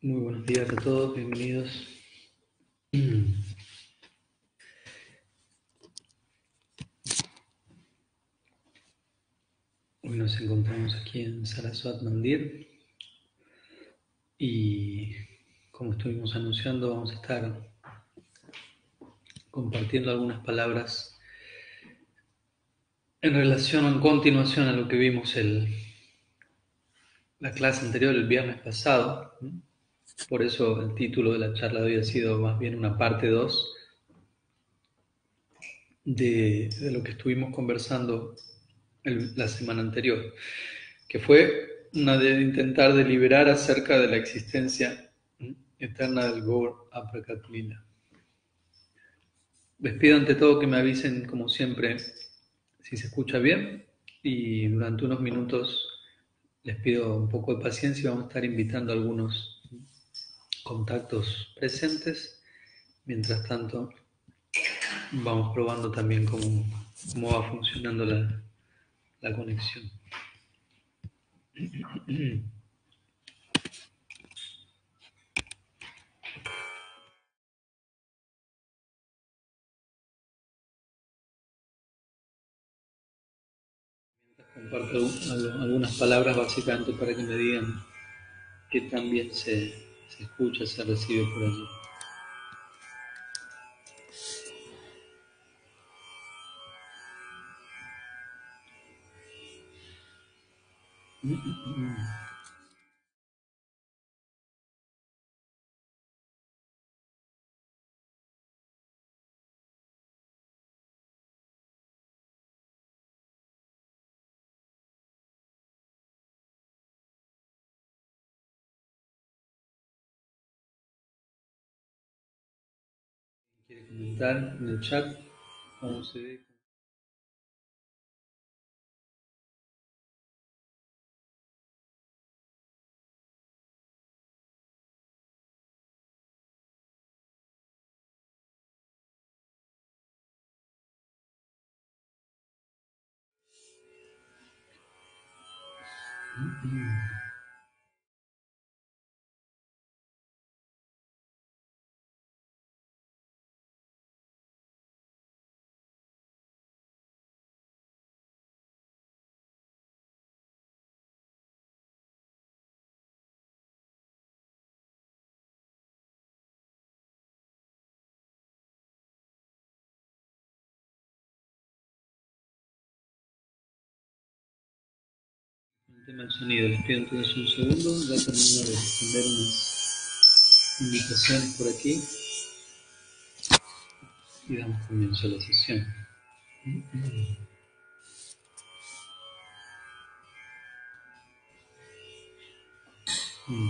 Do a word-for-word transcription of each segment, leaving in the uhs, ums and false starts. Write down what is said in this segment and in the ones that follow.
Muy buenos días a todos, bienvenidos. Hoy nos encontramos aquí en Saraswat Mandir y, como estuvimos anunciando, vamos a estar compartiendo algunas palabras en relación o en continuación a lo que vimos el, la clase anterior, el viernes pasado. Por eso el título de la charla de hoy ha sido más bien una parte dos de, de lo que estuvimos conversando el, la semana anterior, que fue una de intentar deliberar acerca de la existencia eterna del Gaur Aprakat Lila. Les pido ante todo que me avisen, como siempre, si se escucha bien, y durante unos minutos les pido un poco de paciencia y vamos a estar invitando a algunos contactos presentes. Mientras tanto, vamos probando también cómo, cómo va funcionando la, la conexión. Comparto algunas palabras básicamente para que me digan qué tan bien se, se escucha, se recibe por allí. ¿Quiere comentar en el chat cómo se ve? El tema del sonido, les pido entonces un segundo, ya termino de responder unas invitaciones por aquí y damos comienzo a la sesión. Mm.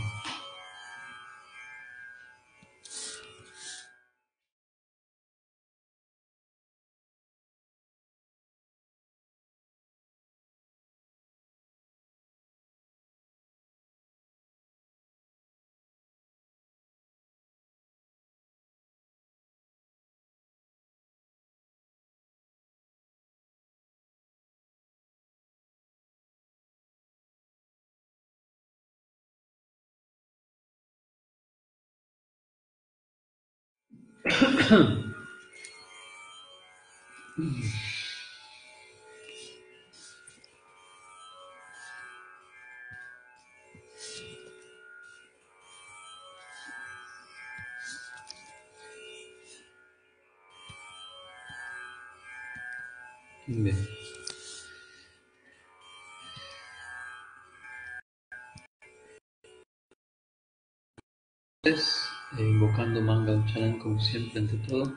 Bien. Entonces, eh, invocando Mangal Charan como siempre ante todo.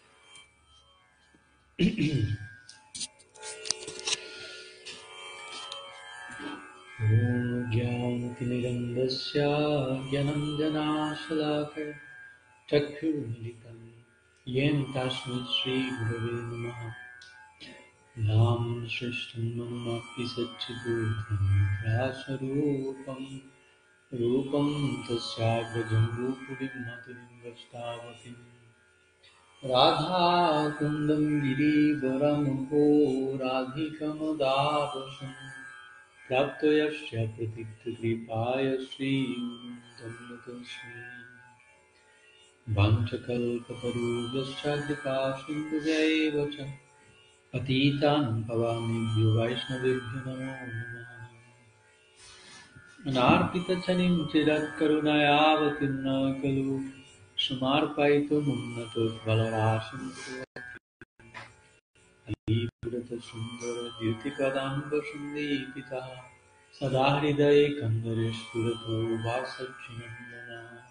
Om Jnanatimirandasya Gyananjanashalakaya Chakkhurumiलितं Yena Tasमै Shri Gurave Namaha. Nam Shrishtam Mamapi Satchibuddham Vyasarupam Rupam Tasyagrajam Rupurim Matirim Vastavati Radha Kundam Girivaram Ho Radhikam Dadasam Prapto yasya pratikta kripaya Sri Dandatasmi Vanchakalpatarubhascha kripa sindhuvaivacha Patitan bhavamibhyo vaishnavibhyo namo namah Anarpita chanim chirat karunayavatirna kalu Samarpaito munnato valarasim Alipurata sundara dhyutipadamba sandipita Sadahridaye kandaresh purato vasachinandana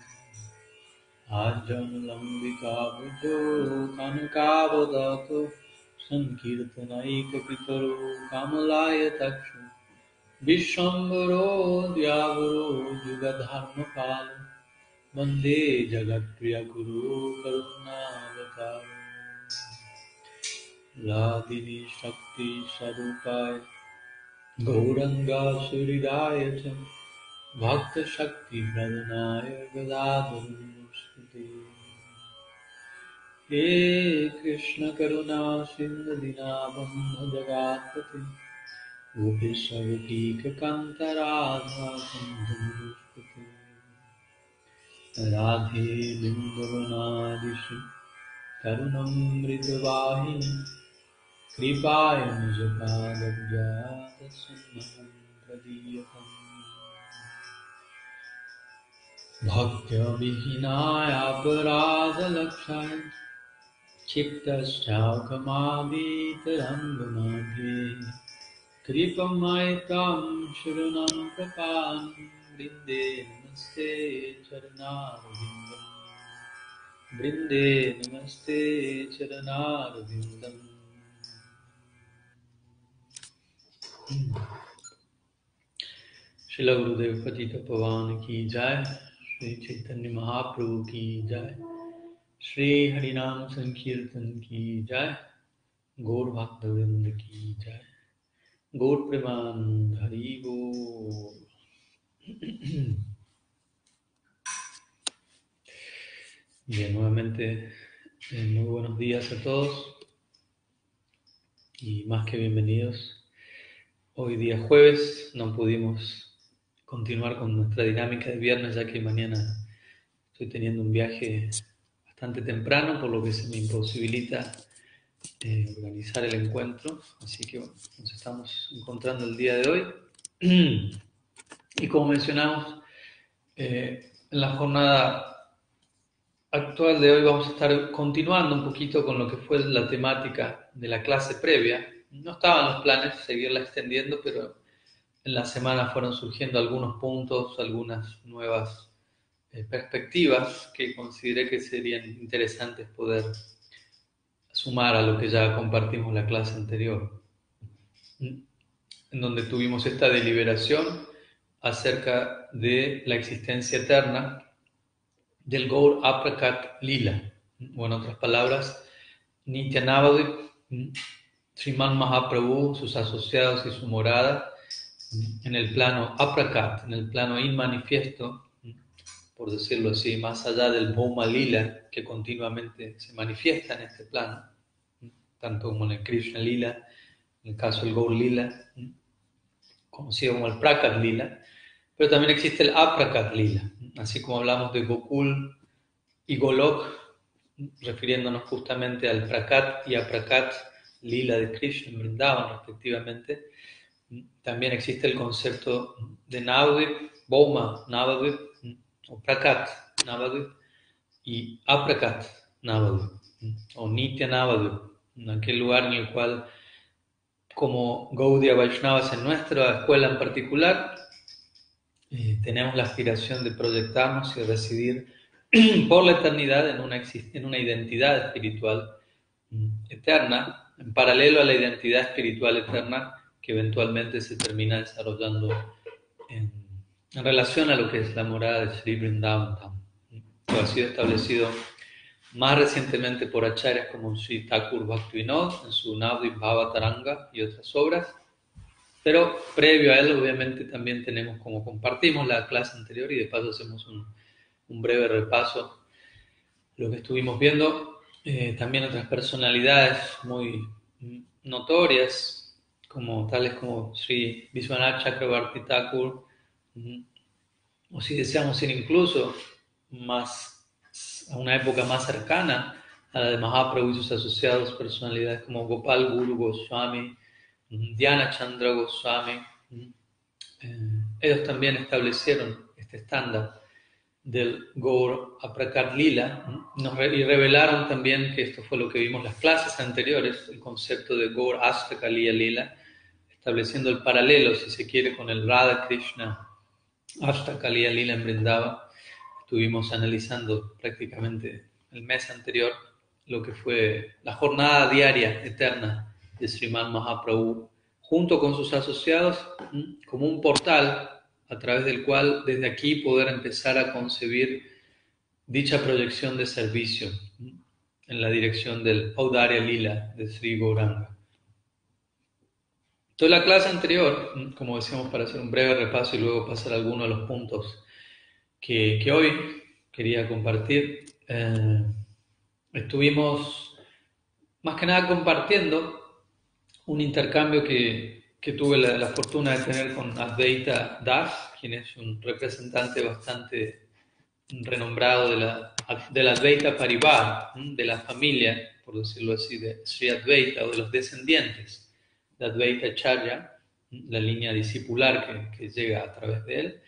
Ajanalambika bhujo kanakavadato Sankirtanaika pitaro kamalaya takshu Vishwambaro Dyavaro Jugadharma Palo Vande Jagat Priya Guru Karunavataro Radhini Shakti Sarupaya Gauranga Suridaya Cha Bhakta Shakti Pradhanaya Gadadhara Namaste He Krishna Karuna Sindhu Dinabandha Jagatpate Gopishwavika Kanta Radha Kandhamuruspate Radhe Lindavanadishi Karunamrita Vahini Kripaya Nijapadabhyata Sannam Pradiyakam Bhaktya Vihinaya Aparadha Lakshaya Chittaschakamabhita Rangamadhe Kripamaitam Sharanam Prapan Brinde Namaste Charanarvindam Brinde Namaste Charanarvindam Srila Gurudev Patita Pavan ki jai, Shri Chaitanya Mahaprabhu ki jai, Shri Harinam Sankirtan ki jai, Gaur Bhaktavind ki jai, Gaur Premanand Hari Bol. Bien, nuevamente eh, muy buenos días a todos y más que bienvenidos. Hoy día jueves no pudimos continuar con nuestra dinámica de viernes ya que mañana estoy teniendo un viaje bastante temprano por lo que se me imposibilita eh, organizar el encuentro, así que bueno, nos estamos encontrando el día de hoy y como mencionamos eh, en la jornada actual de hoy vamos a estar continuando un poquito con lo que fue la temática de la clase previa. No estaban los planes de seguirla extendiendo, pero en la semana fueron surgiendo algunos puntos, algunas nuevas eh, perspectivas que consideré que serían interesantes poder sumar a lo que ya compartimos la clase anterior, en donde tuvimos esta deliberación acerca de la existencia eterna del Gaur Aprakat Lila, o en otras palabras, Nityanavadip, Sriman Mahaprabhu, sus asociados y su morada en el plano Aprakat, en el plano inmanifiesto, por decirlo así, más allá del Bhoma Lila que continuamente se manifiesta en este plano, tanto como en el Krishna Lila, en el caso del Gaur Lila, conocido como el Prakat Lila, pero también existe el Aprakat Lila, así como hablamos de Gokul y Golok, refiriéndonos justamente al Prakat y Aprakat Lila de Krishna en Vrindavan respectivamente. También existe el concepto de Navadvip, Bhoma Navadvip, o Prakat Navadvip, y Aprakat Navadvip, o Nitya Navadvip, en aquel lugar en el cual, como Gaudiya Vaishnavas en nuestra escuela en particular, eh, tenemos la aspiración de proyectarnos y residir por la eternidad en una, en una identidad espiritual eterna, en paralelo a la identidad espiritual eterna que eventualmente se termina desarrollando en, en relación a lo que es la morada de Sri Vrindavan Dham, que ha sido establecido más recientemente por acharyas como Sri Thakur Bhaktivinoda en su Navadvip Bhava Taranga y otras obras, pero previo a él obviamente también tenemos, como compartimos la clase anterior y de paso hacemos un, un breve repaso de lo que estuvimos viendo, eh, también otras personalidades muy notorias como tales como Sri Vishwanath Chakravarti Thakur, o si deseamos ir incluso más a una época más cercana a la de Mahaprabhu y sus asociados, personalidades como Gopal Guru Goswami, Dhyana Chandra Goswami, eh, ellos también establecieron este estándar del Gaur Aprakat Lila, nos re y revelaron también, que esto fue lo que vimos en las clases anteriores, el concepto de Gaur Astaka Lila Lila, estableciendo el paralelo, si se quiere, con el Radha Krishna Astaka Lila Lila en Vrindavan. Estuvimos analizando prácticamente el mes anterior lo que fue la jornada diaria eterna de Sriman Mahaprabhu, junto con sus asociados, como un portal a través del cual desde aquí poder empezar a concebir dicha proyección de servicio en la dirección del Audarya Lila de Sri Gauranga. Entonces, la clase anterior, como decíamos, para hacer un breve repaso y luego pasar a algunos de los puntos que, que hoy quería compartir, eh, estuvimos más que nada compartiendo un intercambio que, que tuve la, la fortuna de tener con Advaita Das, quien es un representante bastante renombrado de la, de la Advaita Parivar, de la familia, por decirlo así, de Sri Advaita o de los descendientes de Advaita Acharya, la línea discipular que, que llega a través de él.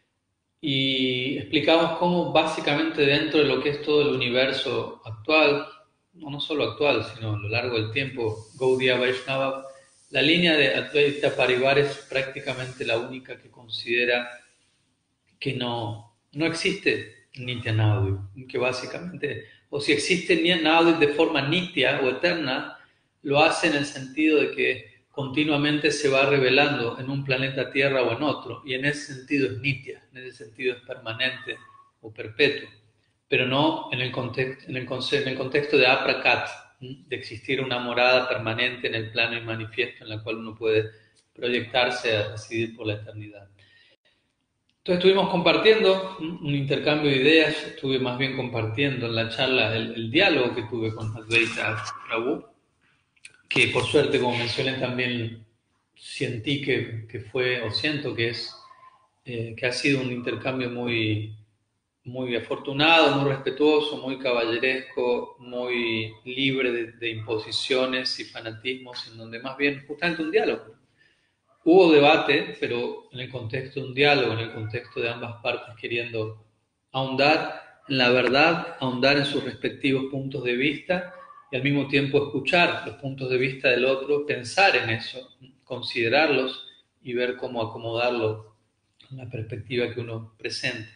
Y explicamos cómo básicamente dentro de lo que es todo el universo actual, no, no solo actual, sino a lo largo del tiempo, Gaudiya Vaishnava, la línea de Advaita Parivar es prácticamente la única que considera que no, no existe Nitya Naudi, que básicamente, o si existe Naudi de forma nitya o eterna, lo hace en el sentido de que continuamente se va revelando en un planeta Tierra o en otro, y en ese sentido es nitya, en ese sentido es permanente o perpetuo, pero no en el, context, en el, en el contexto de aprakat, de existir una morada permanente en el plano y manifiesto en la cual uno puede proyectarse a residir por la eternidad. Entonces estuvimos compartiendo un intercambio de ideas, estuve más bien compartiendo en la charla el, el diálogo que tuve con Advaita Prabhu, que por suerte, como mencioné, también sentí que, que fue, o siento que es, eh, que ha sido un intercambio muy, muy afortunado, muy respetuoso, muy caballeresco, muy libre de, de imposiciones y fanatismos, en donde más bien justamente un diálogo. Hubo debate, pero en el contexto de un diálogo, en el contexto de ambas partes queriendo ahondar en la verdad, ahondar en sus respectivos puntos de vista, y al mismo tiempo escuchar los puntos de vista del otro, pensar en eso, considerarlos y ver cómo acomodarlo en la perspectiva que uno presente.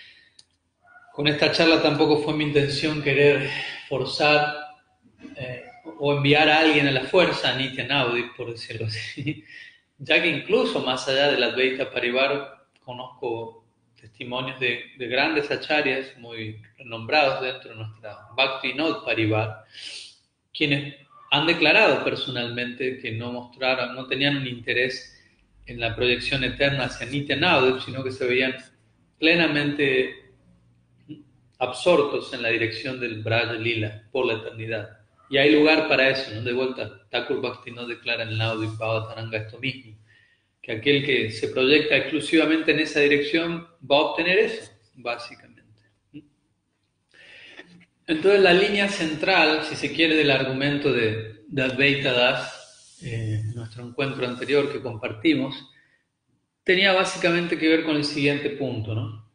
Con esta charla tampoco fue mi intención querer forzar eh, o enviar a alguien a la fuerza, a Nitya Naudi, por decirlo así, ya que incluso más allá de la Advaita Parivar conozco testimonios de, de grandes acharyas muy renombrados dentro de nuestra Bhakti Vinod Parivar, quienes han declarado personalmente que no mostraron, no tenían un interés en la proyección eterna hacia Nitya Naudi, sino que se veían plenamente absortos en la dirección del Braja Lila por la eternidad. Y hay lugar para eso, ¿no? De vuelta, Thakur Bhaktivinoda declara en Naudi Bhavataranga esto mismo, que aquel que se proyecta exclusivamente en esa dirección va a obtener eso, básicamente. Entonces, la línea central, si se quiere, del argumento de, de Advaita Das, eh, nuestro encuentro anterior que compartimos, tenía básicamente que ver con el siguiente punto, ¿no?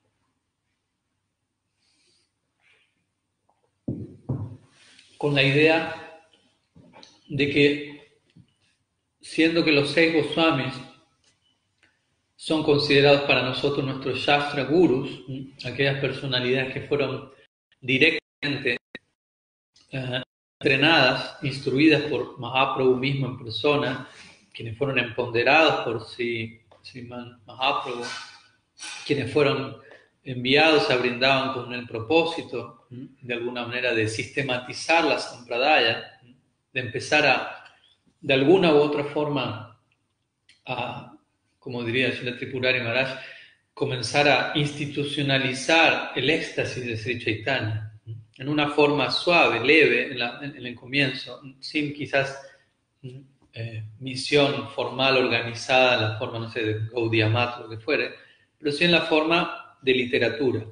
Con la idea de que, siendo que los seis Goswamis son considerados para nosotros nuestros Shastra Gurus, aquellas personalidades que fueron directamente uh, entrenadas, instruidas por Mahaprabhu mismo en persona, quienes fueron empoderados por Sri Sriman Mahaprabhu, quienes fueron enviados a Vrindavan con el propósito, de alguna manera, de sistematizar la Sampradaya, de empezar a, de alguna u otra forma, a, como diría Srila Tripurari Maharaj, comenzar a institucionalizar el éxtasis de Sri Chaitanya, en una forma suave, leve, en, la, en el comienzo, sin quizás eh, misión formal, organizada, en la forma, no sé, de Gaudiya Math, lo que fuere, pero sí en la forma de literatura.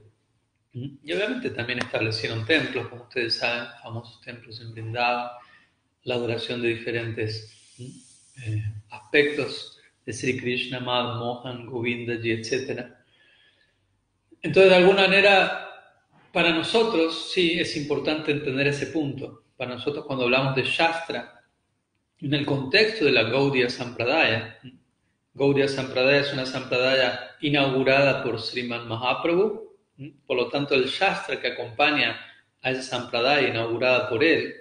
Y obviamente también establecieron templos, como ustedes saben, famosos templos en Vrindavan, la adoración de diferentes eh, aspectos de Sri Krishna, Madh, Mohan, Govindaji, etcétera. Entonces, de alguna manera, para nosotros sí es importante entender ese punto. Para nosotros, cuando hablamos de Shastra, en el contexto de la Gaudiya Sampradaya, Gaudiya Sampradaya es una Sampradaya inaugurada por Sriman Mahaprabhu, por lo tanto el Shastra que acompaña a esa Sampradaya inaugurada por él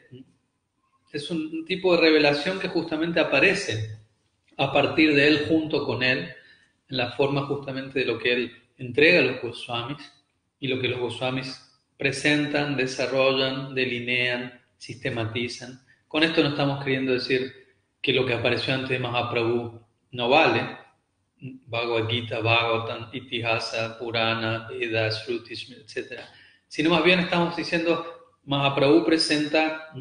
es un tipo de revelación que justamente aparece a partir de él, junto con él, en la forma justamente de lo que él entrega a los Goswamis y lo que los Goswamis presentan, desarrollan, delinean, sistematizan. Con esto no estamos queriendo decir que lo que apareció antes de Mahaprabhu no vale. Bhagavad Gita, Bhagavatam, Itihasa, Purana, Vedas, Shrutis, etcétera. Sino más bien estamos diciendo, Mahaprabhu presenta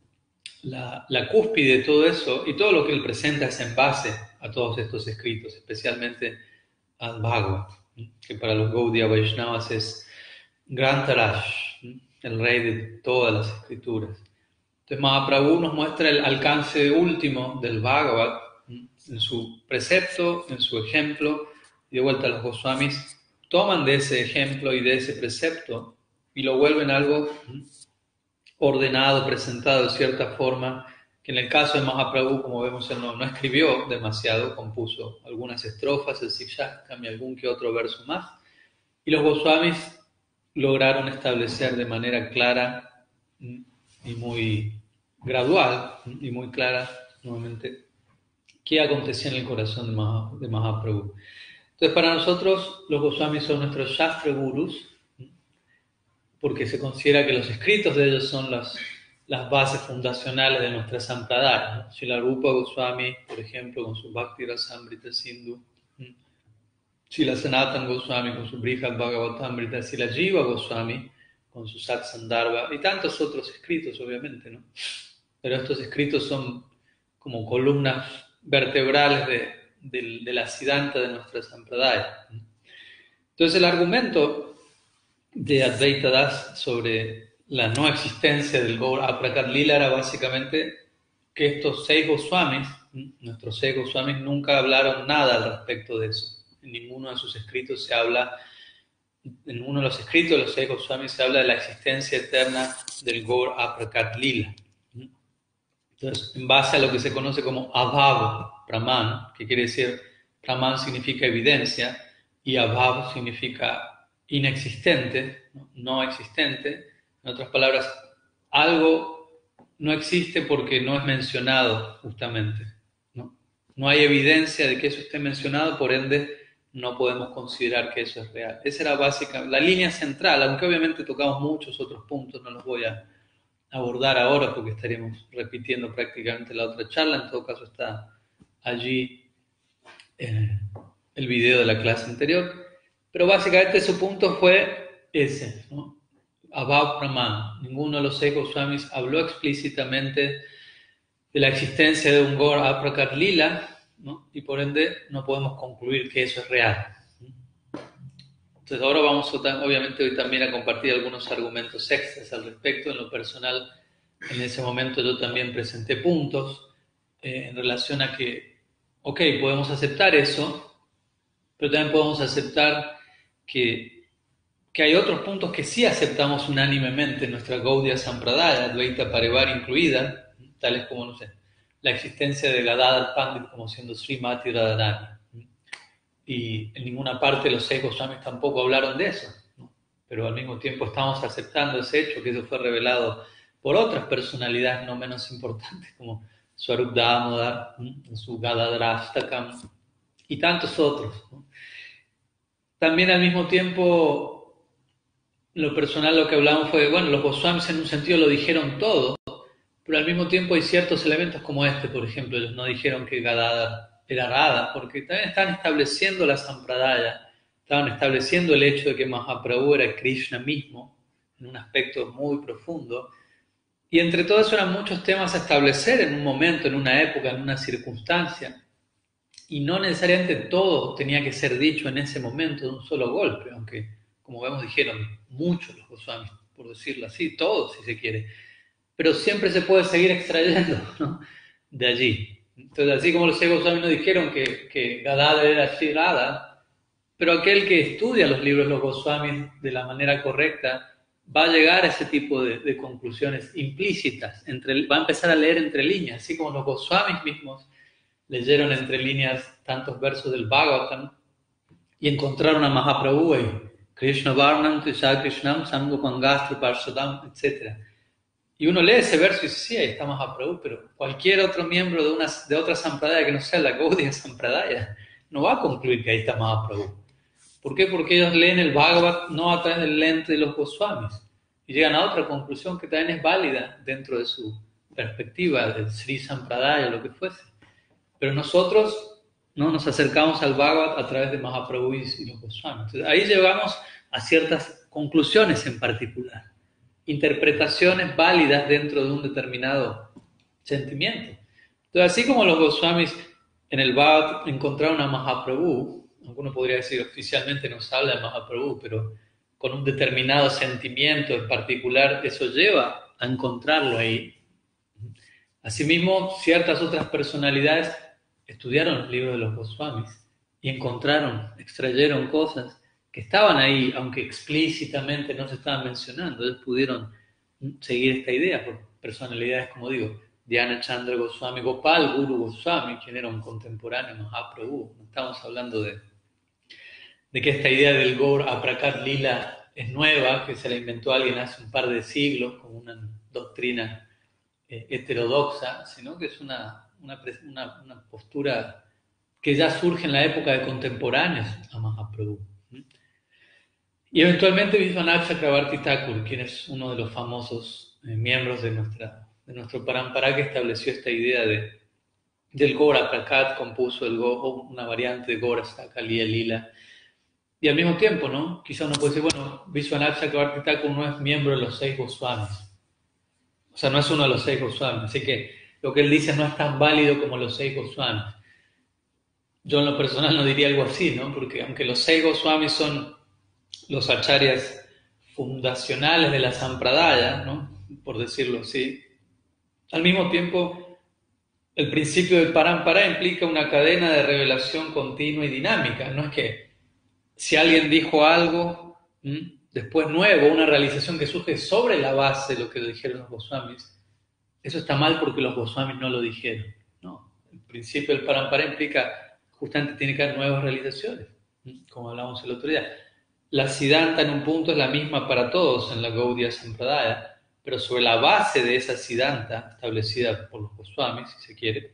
la, la cúspide de todo eso, y todo lo que él presenta es en base a todos estos escritos, especialmente al Bhagavad, que para los Gaudiya Vaishnavas es Grantaraj, el rey de todas las escrituras. Entonces Mahaprabhu nos muestra el alcance último del Bhagavad en su precepto, en su ejemplo, y de vuelta los Goswamis toman de ese ejemplo y de ese precepto y lo vuelven algo ordenado, presentado de cierta forma, que en el caso de Mahaprabhu, como vemos, él no, no escribió demasiado, compuso algunas estrofas, el Sikshastakam y algún que otro verso más, y los Goswamis lograron establecer de manera clara y muy gradual y muy clara, nuevamente, qué acontecía en el corazón de, Maha, de Mahaprabhu. Entonces, para nosotros, los Goswamis son nuestros Shastra Gurus, porque se considera que los escritos de ellos son las, las bases fundacionales de nuestra Sampradaya, ¿no? Srila Rupa Goswami, por ejemplo, con su Bhakti Rasamrita Sindhu, Srila Sanatana Goswami con su Brihad Bhagavatamrita, Srila Jiva Goswami con su Sat Sandarbha, y tantos otros escritos, obviamente, ¿no? Pero estos escritos son como columnas vertebrales de, de, de la Siddhanta de nuestra Sampradaya. Entonces, el argumento de Advaita Das sobre la no existencia del Gaur Aprakat Lila era básicamente que estos seis Goswamis, nuestros seis Goswamis, nunca hablaron nada al respecto de eso. En ninguno de sus escritos se habla, en uno de los escritos de los seis Goswamis se habla de la existencia eterna del Gaur Aprakat Lila. Entonces, en base a lo que se conoce como Abhav Praman, que quiere decir, Praman significa evidencia y Abhav significa inexistente, no, no existente. En otras palabras, algo no existe porque no es mencionado justamente. ¿no? No hay evidencia de que eso esté mencionado, por ende no podemos considerar que eso es real. Esa era básica, la línea central, aunque obviamente tocamos muchos otros puntos, no los voy a abordar ahora porque estaríamos repitiendo prácticamente la otra charla. En todo caso está allí eh, el video de la clase anterior. Pero básicamente su punto fue ese, ¿no? Abhav Praman. Ninguno de los seis Goswamis habló explícitamente de la existencia de un Gaur Aprakat Lila, ¿no? Y por ende no podemos concluir que eso es real. Entonces ahora vamos a, obviamente hoy también a compartir algunos argumentos extras al respecto. En lo personal, en ese momento yo también presenté puntos eh, en relación a que, ok, podemos aceptar eso, pero también podemos aceptar que, que hay otros puntos que sí aceptamos unánimemente en nuestra Gaudiya Sampradaya, Advaita Parivar incluida, tales como, no sé, la existencia de Gadadhar Pandit como siendo Srimati Radharani. Y en ninguna parte los seis Goswamis tampoco hablaron de eso, ¿no? Pero al mismo tiempo estamos aceptando ese hecho, que eso fue revelado por otras personalidades no menos importantes, como Swarup Damodar, su Gadadharashtakam y tantos otros, ¿no? También al mismo tiempo, lo personal lo que hablamos fue, bueno, los Goswamis en un sentido lo dijeron todo, pero al mismo tiempo hay ciertos elementos como este, por ejemplo, ellos no dijeron que Gadadhar era Radha, porque también estaban estableciendo la Sampradaya, estaban estableciendo el hecho de que Mahaprabhu era Krishna mismo, en un aspecto muy profundo, Y entre todo eso eran muchos temas a establecer en un momento, en una época, en una circunstancia. Y no necesariamente todo tenía que ser dicho en ese momento de un solo golpe, aunque, como vemos, dijeron muchos los Goswamis, por decirlo así, todos si se quiere. Pero siempre se puede seguir extrayendo, ¿no?, de allí. Entonces, así como los seis Goswamis nos dijeron que, que Gadadhar era Sri Radha, pero aquel que estudia los libros de los Goswamis de la manera correcta va a llegar a ese tipo de, de conclusiones implícitas, entre, va a empezar a leer entre líneas, así como los Goswamis mismos leyeron entre líneas tantos versos del Bhagavatam y encontraron a Mahaprabhu y Krishna Varnam, Krishna Krishnam, Sangopangastri Parshadam, etcétera. Y uno lee ese verso y dice, sí, ahí está Mahaprabhu, pero cualquier otro miembro de, una, de otra Sampradaya que no sea la Gaudiya Sampradaya no va a concluir que ahí está Mahaprabhu. ¿Por qué? Porque ellos leen el Bhagavad no a través del lente de los Goswamis y llegan a otra conclusión que también es válida dentro de su perspectiva, del Sri Sampradaya o lo que fuese. Pero nosotros no nos acercamos al Bhagavad a través de Mahaprabhu y los Goswamis. Entonces, ahí llegamos a ciertas conclusiones en particular, interpretaciones válidas dentro de un determinado sentimiento. Entonces, así como los Goswamis en el Bhagavad encontraron a Mahaprabhu, alguno podría decir oficialmente no se habla de Mahaprabhu, pero con un determinado sentimiento en particular, eso lleva a encontrarlo ahí. Asimismo, ciertas otras personalidades estudiaron los libros de los Goswamis y encontraron, extrayeron cosas que estaban ahí, aunque explícitamente no se estaban mencionando. Ellos pudieron seguir esta idea por personalidades, como digo, Dhyana Chandra Goswami, Gopal Guru Goswami, quien era un contemporáneo de Mahaprabhu. No estamos hablando de, de que esta idea del Gaur Aprakat Lila es nueva, que se la inventó alguien hace un par de siglos, como una doctrina eh, heterodoxa, sino que es una, una, una, una postura que ya surge en la época de contemporáneos a Mahaprabhu. Y eventualmente Vishwanath Chakravarti Thakur, quien es uno de los famosos eh, miembros de, nuestra, de nuestro parampara, que estableció esta idea de, del Gaura Prakat, compuso el Go, una variante de Gaura Sakaliya Lila. Y al mismo tiempo, ¿no?, quizá uno puede decir, bueno, Vishwanath Chakravarti Thakur no es miembro de los seis Goswamis. O sea, no es uno de los seis Goswamis. Así que lo que él dice no es tan válido como los seis Goswamis. Yo en lo personal no diría algo así, ¿no? Porque aunque los seis Goswamis son los acharyas fundacionales de la Sampradaya, ¿no?, por decirlo así, al mismo tiempo el principio del parampara implica una cadena de revelación continua y dinámica. No es que si alguien dijo algo, ¿m?, después nuevo, una realización que surge sobre la base de lo que dijeron los Goswamis, eso está mal porque los Goswamis no lo dijeron. No, el principio del parampara implica, justamente tiene que haber nuevas realizaciones, ¿m?, como hablamos el otro día. La Siddhanta en un punto es la misma para todos en la Gaudiya Sampradaya, pero sobre la base de esa Siddhanta, establecida por los Goswamis, si se quiere,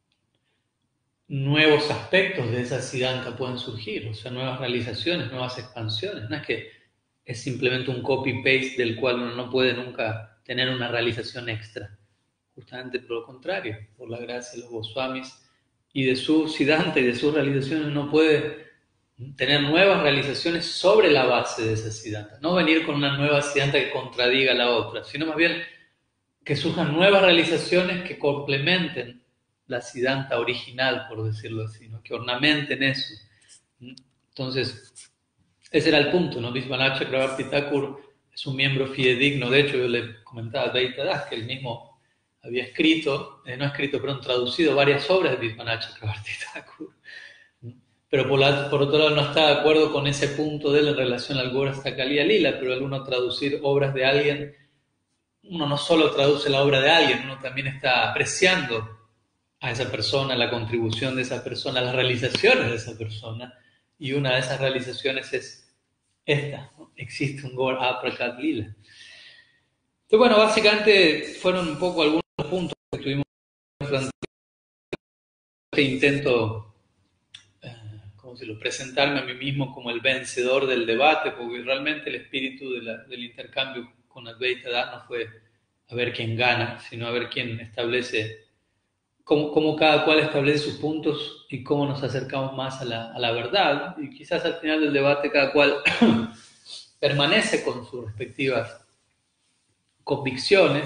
nuevos aspectos de esa Siddhanta pueden surgir, o sea, nuevas realizaciones, nuevas expansiones. No es que es simplemente un copy-paste del cual uno no puede nunca tener una realización extra. Justamente por lo contrario, por la gracia de los Goswamis y de su Siddhanta y de sus realizaciones, uno puede tener nuevas realizaciones sobre la base de esa Siddhanta. No venir con una nueva Siddhanta que contradiga a la otra, sino más bien que surjan nuevas realizaciones que complementen la Siddhanta original, por decirlo así, ¿no?, que ornamenten eso. Entonces, ese era el punto, ¿no? Vishwanath Chakravarti Thakur es un miembro fidedigno. De hecho, yo le comentaba a Advaita Das que él mismo había escrito, eh, no escrito, pero traducido varias obras de Vishwanath Chakravarti Thakur. Pero por, la, por otro lado no está de acuerdo con ese punto de él en relación al Gaura Sakaliya Lila, pero al uno traducir obras de alguien, uno no solo traduce la obra de alguien, uno también está apreciando a esa persona, la contribución de esa persona, las realizaciones de esa persona, y una de esas realizaciones es esta, ¿no? Existe un Gaura Aprakat Lila. Entonces, bueno, básicamente fueron un poco algunos puntos que estuvimos planteando. Este intento, ¿cómo decirlo?, presentarme a mí mismo como el vencedor del debate, porque realmente el espíritu de la, del intercambio con Advaita Das no fue a ver quién gana, sino a ver quién establece, cómo, cómo cada cual establece sus puntos y cómo nos acercamos más a la, a la verdad. Y quizás al final del debate cada cual permanece con sus respectivas convicciones,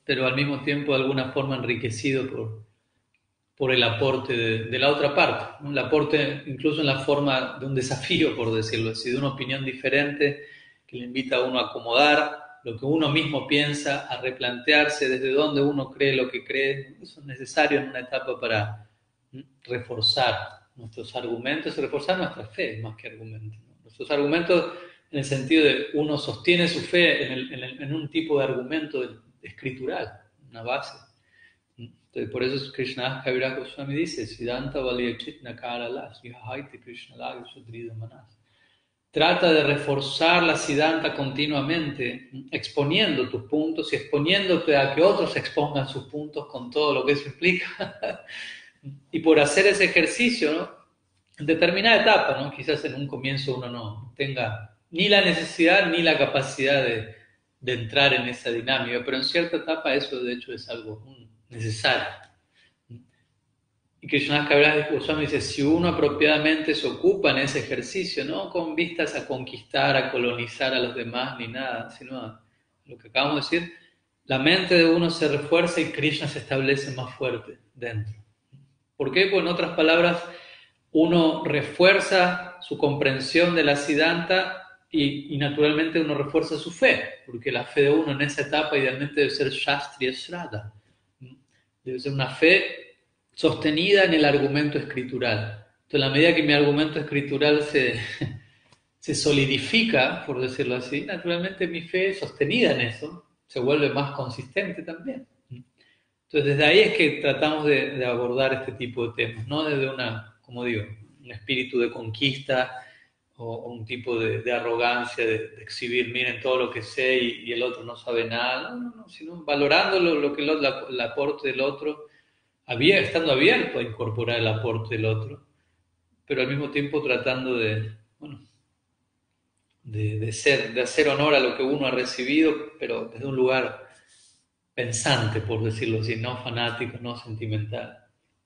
pero al mismo tiempo de alguna forma enriquecido por, por el aporte de, de la otra parte, ¿no? El aporte incluso en la forma de un desafío, por decirlo así, de una opinión diferente que le invita a uno a acomodar lo que uno mismo piensa, a replantearse desde dónde uno cree lo que cree. Eso es necesario en una etapa para reforzar nuestros argumentos, reforzar nuestra fe más que argumentos, ¿no? Nuestros argumentos en el sentido de uno sostiene su fe en, el, en, el, en un tipo de argumento escritural, una base. Entonces, por eso Krishna Kaviraj Goswami dice, Siddhanta Valiyachit Nakara Las, Vihahaiti Krishna Laga Sudrida Manas. Trata de reforzar la Siddhanta continuamente, exponiendo tus puntos y exponiéndote a que otros expongan sus puntos con todo lo que eso implica. Y por hacer ese ejercicio, ¿no? En determinada etapa, ¿no? Quizás en un comienzo uno no tenga ni la necesidad ni la capacidad de, de entrar en esa dinámica, pero en cierta etapa eso de hecho es algo necesario. Y Krishna Kaviraj Goswami dice, si uno apropiadamente se ocupa en ese ejercicio, no con vistas a conquistar, a colonizar a los demás, ni nada, sino a lo que acabamos de decir, la mente de uno se refuerza y Krishna se establece más fuerte dentro. ¿Por qué? Pues en otras palabras, uno refuerza su comprensión de la Siddhanta y, y naturalmente uno refuerza su fe, porque la fe de uno en esa etapa idealmente debe ser Shastriya Shraddha, debe ser una fe sostenida en el argumento escritural. Entonces, en la medida que mi argumento escritural se, se solidifica, por decirlo así, naturalmente mi fe sostenida en eso se vuelve más consistente también. Entonces, desde ahí es que tratamos de, de abordar este tipo de temas, no desde una, como digo, un espíritu de conquista o, o un tipo de, de arrogancia, de, de exhibir, miren todo lo que sé y, y el otro no sabe nada, no, no, no, sino valorando lo, lo que el, la, el aporte del otro, había, estando abierto a incorporar el aporte del otro, pero al mismo tiempo tratando de, bueno, de, de, ser, de hacer honor a lo que uno ha recibido, pero desde un lugar pensante, por decirlo así, no fanático, no sentimental.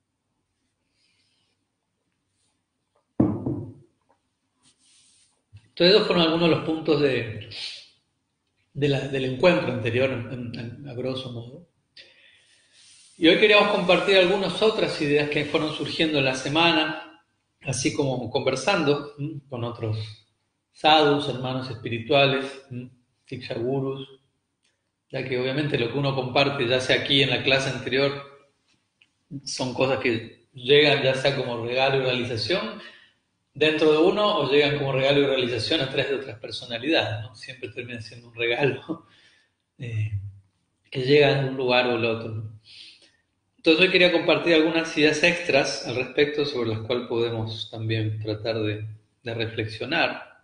Entonces, esos fueron algunos de los puntos de, de la, del encuentro anterior, en, en, a grosso modo. Y hoy queríamos compartir algunas otras ideas que fueron surgiendo en la semana, así como conversando ¿m? con otros sadhus, hermanos espirituales, Diksha Gurus, ya que obviamente lo que uno comparte, ya sea aquí en la clase anterior, son cosas que llegan ya sea como regalo y realización dentro de uno o llegan como regalo y realización a través de otras personalidades, ¿no? Siempre termina siendo un regalo eh, que llega en un lugar o el otro, ¿no? Entonces hoy quería compartir algunas ideas extras al respecto sobre las cuales podemos también tratar de, de reflexionar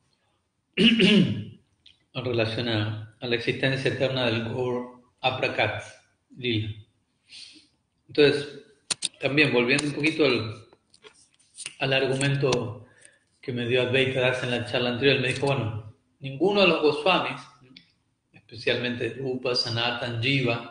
en relación a, a la existencia eterna del Gaur Aprakat Lila. Entonces, también volviendo un poquito al, al argumento que me dio Advaita Das en la charla anterior, él me dijo, bueno, ninguno de los Goswamis, especialmente Rupa, Sanatan, Jiva,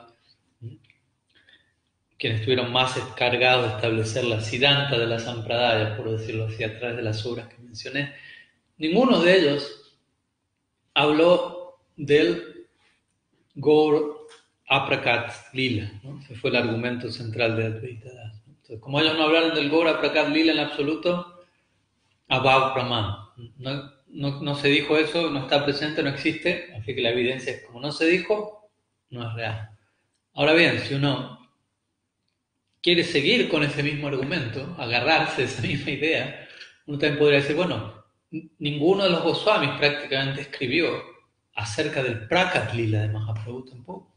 quienes estuvieron más encargados de establecer la Siddhanta de las Sampradayas, por decirlo así, a través de las obras que mencioné, ninguno de ellos habló del Gaur Aprakat Lila, ¿no? Ese fue el argumento central de Advaita Das. Entonces, como ellos no hablaron del Gaur Aprakat Lila en absoluto, Abhav Brahman. No, no, no se dijo eso, no está presente, no existe, así que la evidencia es como no se dijo, no es real. Ahora bien, si uno quiere seguir con ese mismo argumento, agarrarse de esa misma idea, uno también podría decir, bueno, ninguno de los Goswamis prácticamente escribió acerca del Prakat Lila de Mahaprabhu tampoco.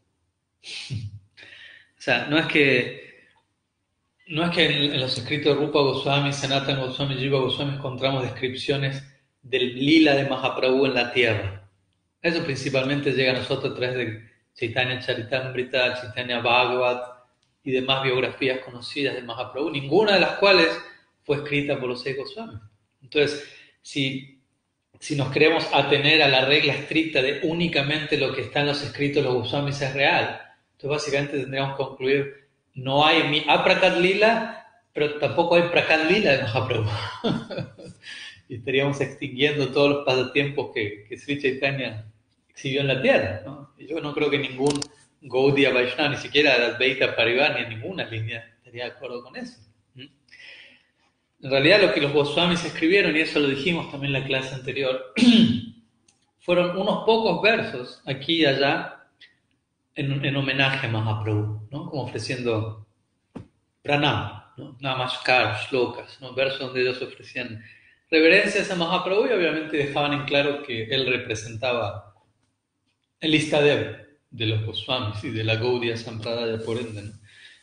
O sea, no es que no es que en, en los escritos de Rupa Goswami, Sanatana Goswami, Jiva Goswami encontramos descripciones del Lila de Mahaprabhu en la tierra. Eso principalmente llega a nosotros a través de Chaitanya Charitamrita, Chaitanya Bhagavat y demás biografías conocidas de Mahaprabhu, ninguna de las cuales fue escrita por los seis Goswamis. Entonces, si, si nos queremos atener a la regla estricta de únicamente lo que está en los escritos de los Goswamis es real, entonces básicamente tendríamos que concluir, no hay ni Aprakat Lila, pero tampoco hay Prakat Lila de Mahaprabhu. Y estaríamos extinguiendo todos los pasatiempos que, que Sri Chaitanya exhibió en la tierra, ¿no? Y yo no creo que ningún Gaudiya Vaishnava, ni siquiera Advaita Parivar, ni en ninguna línea estaría de acuerdo con eso. En realidad lo que los Goswamis escribieron, y eso lo dijimos también en la clase anterior, fueron unos pocos versos aquí y allá en, en homenaje a Mahaprabhu, ¿no? Como ofreciendo pranam, ¿no? Namaskar, shlokas, ¿no? Versos donde ellos ofrecían reverencias a Mahaprabhu y obviamente dejaban en claro que él representaba el Istadev de los Goswamis y de la Gaudiya Sampradaya por ende, ¿no?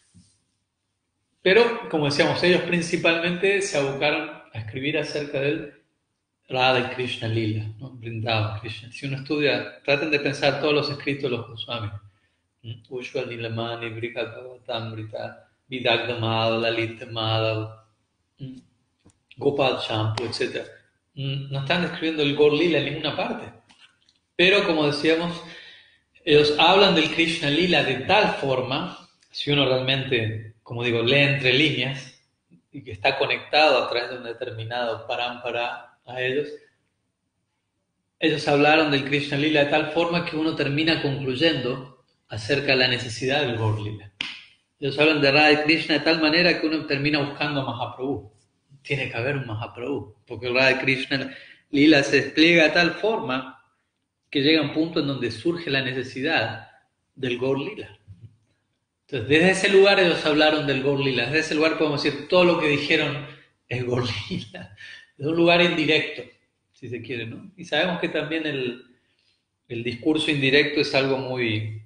Pero, como decíamos, ellos principalmente se abocaron a escribir acerca del Radha y Krishna Lila, ¿no? Vrindavan Krishna. Si uno estudia, traten de pensar todos los escritos de los Goswamis. Ushva Nilamani, Brihad Bhagavatamrita, Vidagda Madhav, Lalita Madhav, Gopal Champu, etcétera. No están describiendo el Gaur Lila en ninguna parte. Pero, como decíamos, ellos hablan del Krishna Lila de tal forma, si uno realmente, como digo, lee entre líneas y que está conectado a través de un determinado parampara a ellos, ellos hablaron del Krishna Lila de tal forma que uno termina concluyendo acerca de la necesidad del Gaur Lila. Ellos hablan de Radha y Krishna de tal manera que uno termina buscando a Mahaprabhu. Tiene que haber un Mahaprabhu, porque el Radha y Krishna Lila se despliega de tal forma que llega a un punto en donde surge la necesidad del Gaur Lila. Entonces, desde ese lugar ellos hablaron del Gaur Lila. Desde ese lugar podemos decir todo lo que dijeron es Gaur Lila. Es un lugar indirecto, si se quiere, ¿no? Y sabemos que también el, el discurso indirecto es algo muy,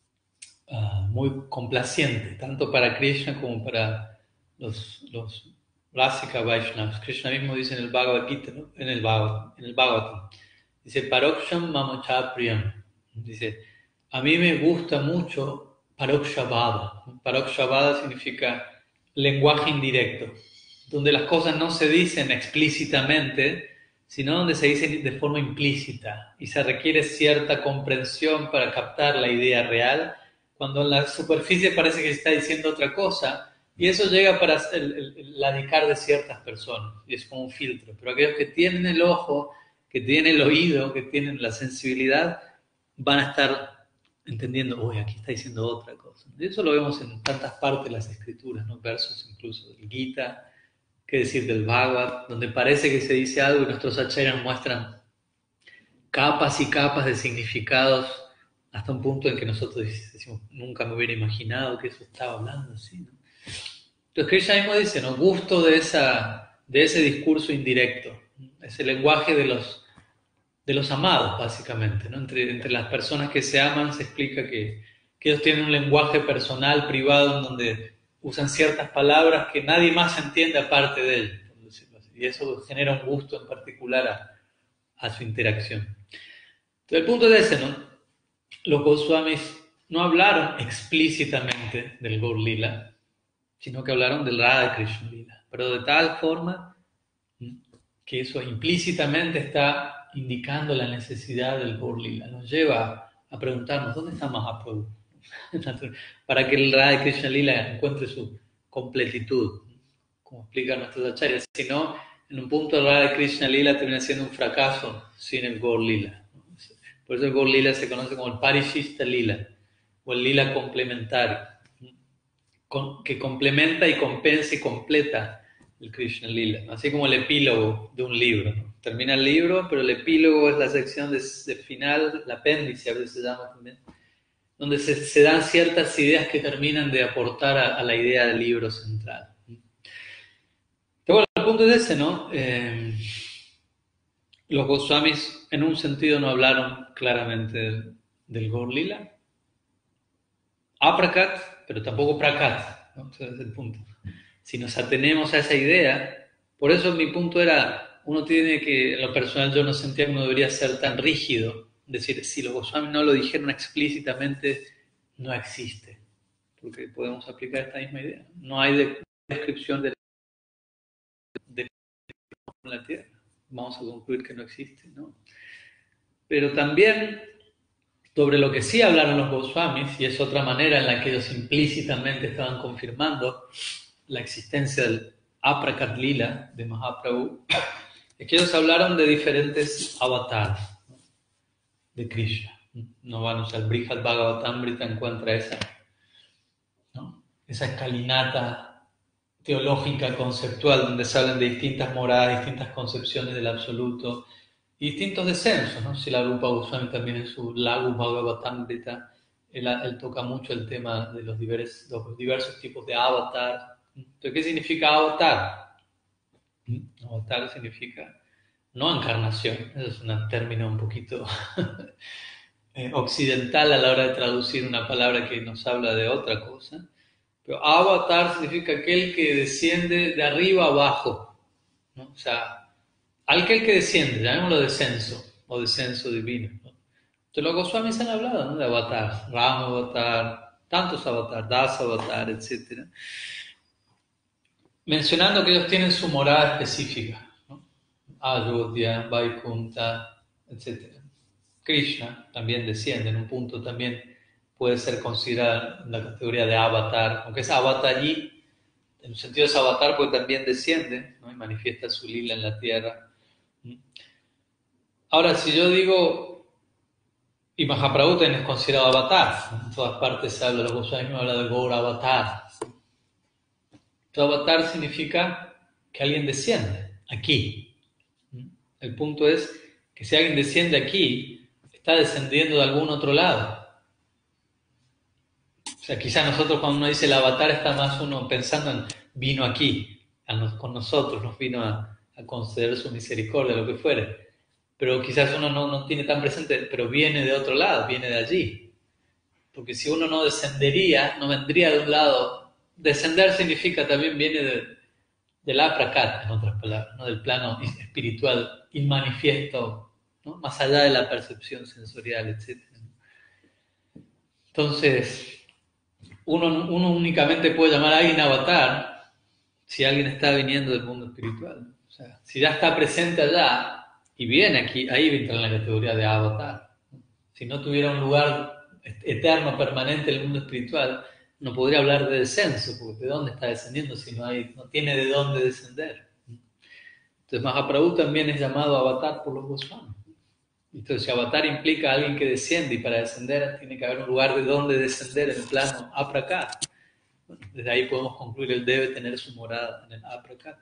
uh, muy complaciente, tanto para Krishna como para los, los Rasika Vaishnavas. Krishna mismo dice en el Bhagavad Gita, ¿no? En el Bhagavad, en el Bhagavatam. Dice, Paroksham Mamacha Priyam. Dice, a mí me gusta mucho Parokshavada. Parokshavada significa lenguaje indirecto, donde las cosas no se dicen explícitamente, sino donde se dicen de forma implícita y se requiere cierta comprensión para captar la idea real, cuando en la superficie parece que se está diciendo otra cosa, y eso llega para el, el, el ladicar de ciertas personas, y es como un filtro. Pero aquellos que tienen el ojo, que tienen el oído, que tienen la sensibilidad, van a estar entendiendo, uy, aquí está diciendo otra cosa. Y eso lo vemos en tantas partes de las escrituras, ¿no? Versos incluso del Gita, qué decir del Bhagavad, donde parece que se dice algo y nuestros acharyas muestran capas y capas de significados hasta un punto en que nosotros decimos, nunca me hubiera imaginado que eso estaba hablando así, ¿no? Entonces Krishna mismo dice, ¿no? Gusto de, esa, de ese discurso indirecto, ese lenguaje de los, de los amados, básicamente, ¿no? Entre, entre las personas que se aman se explica que, que ellos tienen un lenguaje personal, privado, en donde usan ciertas palabras que nadie más entiende aparte de ellos, por decirlo así. Y eso genera un gusto en particular a, a su interacción. Entonces el punto es ese, ¿no? Los Goswamis no hablaron explícitamente del Gaur Lila, sino que hablaron del Radha Krishna Lila, pero de tal forma que eso implícitamente está indicando la necesidad del Gaur Lila. Nos lleva a preguntarnos, ¿dónde está Mahaprabhu? Para que el Radha Krishna Lila encuentre su completitud, como explican nuestros acharyas. Si no, en un punto el Radha Krishna Lila termina siendo un fracaso sin el Gaur Lila. Por eso el Gaur Lila se conoce como el Parishishta Lila, o el Lila complementario, que complementa y compensa y completa el Krishna Lila, ¿no? Así como el epílogo de un libro, ¿no? Termina el libro, pero el epílogo es la sección de, de final, el apéndice a veces se llama también, donde se, se dan ciertas ideas que terminan de aportar a, a la idea del libro central. Pero bueno, el punto es ese, ¿no? Eh, los Goswamis en un sentido no hablaron claramente del, del Gaur Lila. Aprakat, pero tampoco prakat, ¿no? Ese es el punto. Si nos atenemos a esa idea, por eso mi punto era, uno tiene que, en lo personal yo no sentía que uno debería ser tan rígido, decir, si los Goswamis no lo dijeron explícitamente, no existe, porque podemos aplicar esta misma idea. No hay de, descripción de, de la tierra, vamos a concluir que no existe, ¿no? Pero también sobre lo que sí hablaron los Goswamis, y es otra manera en la que ellos implícitamente estaban confirmando la existencia del Aprakat Lila de Mahaprabhu, es que ellos hablaron de diferentes avatars, ¿no? De Krishna. No van a usar el Brihad Bhagavatamrita, encuentra esa, ¿no? Esa escalinata teológica, conceptual, donde se hablan de distintas moradas, distintas concepciones del absoluto y distintos descensos, ¿no? Si la Rupa Goswami también en su Lagu Bhagavatamrita, él, él toca mucho el tema de los diversos, los diversos tipos de avatar. Entonces, ¿qué significa avatar? Avatar significa no encarnación, eso es un término un poquito eh, occidental a la hora de traducir una palabra que nos habla de otra cosa. Pero avatar significa aquel que desciende de arriba abajo, ¿no? O sea, aquel que desciende, llamémoslo descenso o descenso divino, ¿no? Entonces los Goswamis han hablado, ¿no? De avatar, Rama avatar, tantos avatar, Das avatar, etcétera, mencionando que ellos tienen su morada específica, ¿no? Ayodhya, Vaikunta, etcétera. Krishna también desciende, en un punto también puede ser considerado en la categoría de avatar, aunque es avatar allí, en un sentido es avatar porque también desciende, ¿no? Y manifiesta su lila en la tierra. Ahora, si yo digo, y Mahaprabhu también es considerado avatar, en todas partes se habla, los Goswamis habla de Gaura avatar. Entonces, avatar significa que alguien desciende aquí. El punto es que si alguien desciende aquí, está descendiendo de algún otro lado. O sea, quizás nosotros cuando uno dice el avatar está más uno pensando en vino aquí, nos, con nosotros, nos vino a, a conceder su misericordia, lo que fuere. Pero quizás uno no, no tiene tan presente, pero viene de otro lado, viene de allí. Porque si uno no descendería, no vendría de un lado. Descender significa también viene de, del aprakat, en otras palabras, ¿no? Del plano espiritual, inmanifiesto, ¿no? Más allá de la percepción sensorial, etcétera. Entonces, uno, uno únicamente puede llamar a alguien avatar si alguien está viniendo del mundo espiritual. O sea, si ya está presente allá y viene aquí, ahí entra en la categoría de avatar. Si no tuviera un lugar eterno, permanente en el mundo espiritual, no podría hablar de descenso, porque ¿de dónde está descendiendo si no hay, no tiene de dónde descender? Entonces Mahaprabhu también es llamado avatar por los Goswamis. Entonces si avatar implica a alguien que desciende, y para descender tiene que haber un lugar de dónde descender en el plano aprakat. Bueno, desde ahí podemos concluir, él debe tener su morada en el aprakat.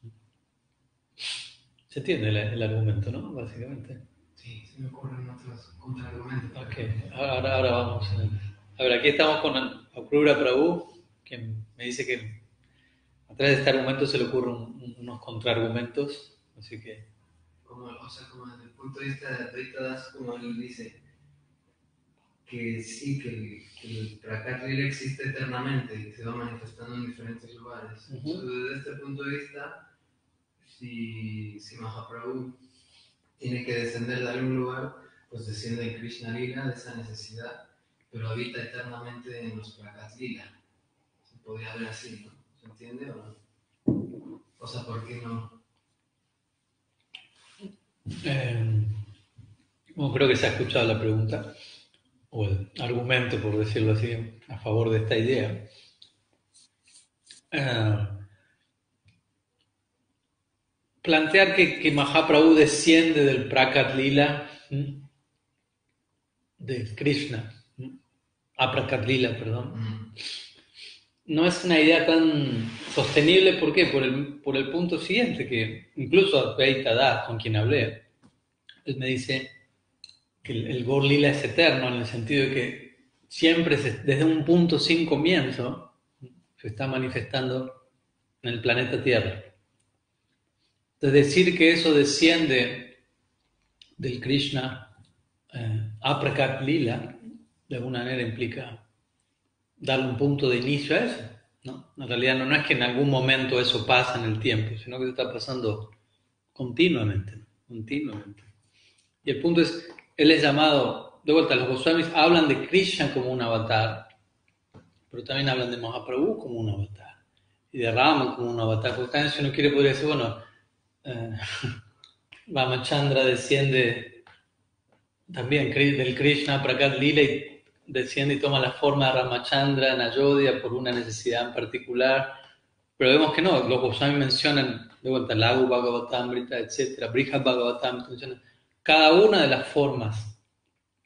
¿Se entiende el, el argumento, no? Básicamente. Sí, se me ocurren otros contraargumentos. Ok, ahora, ahora vamos. A ver, aquí estamos con Akrura Prabhu, que me dice que a través de este argumento se le ocurren un, unos contraargumentos, así que... Como, o sea, como desde el punto de vista de Advaita Das, como él dice, que sí, que el, que el Prakat Lila existe eternamente y se va manifestando en diferentes lugares. Uh-huh. Entonces, desde este punto de vista, si, si Mahaprabhu tiene que descender de algún lugar, pues desciende en Krishna Lila de esa necesidad, pero habita eternamente en los Prakat Lila. Se podría ver así, ¿no? ¿Se entiende o no? O sea, ¿por qué no? Eh, bueno, creo que se ha escuchado la pregunta, o el argumento, por decirlo así, a favor de esta idea. Eh, plantear que, que Mahaprabhu desciende del Prakat Lila, ¿sí? De Krishna, ¿sí? Aprakat Lila, perdón. Mm. No es una idea tan sostenible, ¿por qué? Por el, por el punto siguiente, que incluso Advaita Das, con quien hablé, él me dice que el, el Gaur Lila es eterno, en el sentido de que siempre, se, desde un punto sin comienzo, se está manifestando en el planeta Tierra. Entonces, decir que eso desciende del Krishna eh, Aprakat Lila, de alguna manera implica darle un punto de inicio a eso, ¿no? En realidad no, no es que en algún momento eso pasa en el tiempo, sino que está pasando continuamente, continuamente. Y el punto es, él es llamado, de vuelta, los Goswamis hablan de Krishna como un avatar, pero también hablan de Mahaprabhu como un avatar, y de Rama como un avatar. Porque también si uno quiere podría decir, bueno, eh, Ramachandra desciende también del Krishna Prakat Lila y desciende y toma la forma de Ramachandra en Ayodhya por una necesidad en particular, pero vemos que no, los Goswami mencionan de vuelta Lagu Bhagavatamrita, etcétera, Brihad Bhagavatamrita, mencionan cada una de las formas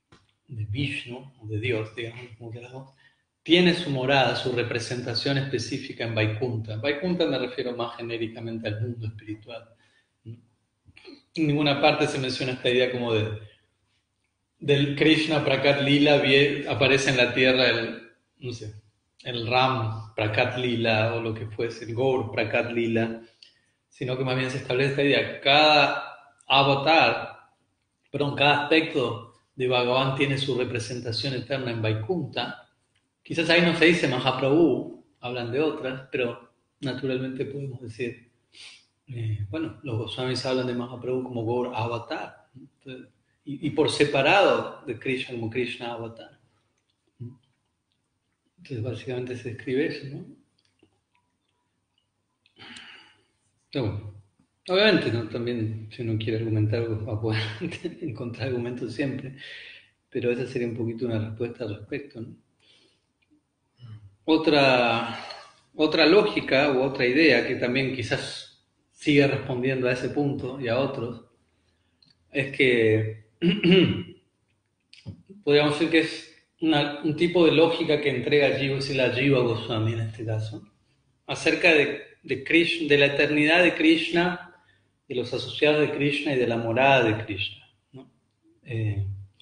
de Vishnu, o de Dios, digamos, como queramos, tiene su morada, su representación específica en Vaikunta. En Vaikunta me refiero más genéricamente al mundo espiritual. En ninguna parte se menciona esta idea como de del Krishna Prakat Lila, aparece en la tierra el, no sé, el Ram Prakat Lila o lo que fuese, el Gaur Prakat Lila, sino que más bien se establece esta idea. Cada avatar, perdón, cada aspecto de Bhagavan tiene su representación eterna en Vaikunta. Quizás ahí no se dice Mahaprabhu, hablan de otras, pero naturalmente podemos decir, eh, bueno, los Goswamis hablan de Mahaprabhu como Gaur Avatar. Entonces, y, y por separado de Krishna como Krishna Avatar. Entonces básicamente se describe eso, ¿no? Pero bueno, obviamente, ¿no? También si uno quiere argumentar algo va a poder encontrar argumentos siempre, pero esa sería un poquito una respuesta al respecto, ¿no? Otra, otra lógica u otra idea que también quizás sigue respondiendo a ese punto y a otros es que podríamos decir que es una, un tipo de lógica que entrega Jiva, si la Jiva Goswami en este caso, acerca de, de, Krishna, de la eternidad de Krishna, de los asociados de Krishna y de la morada de Krishna, ¿no? Eh,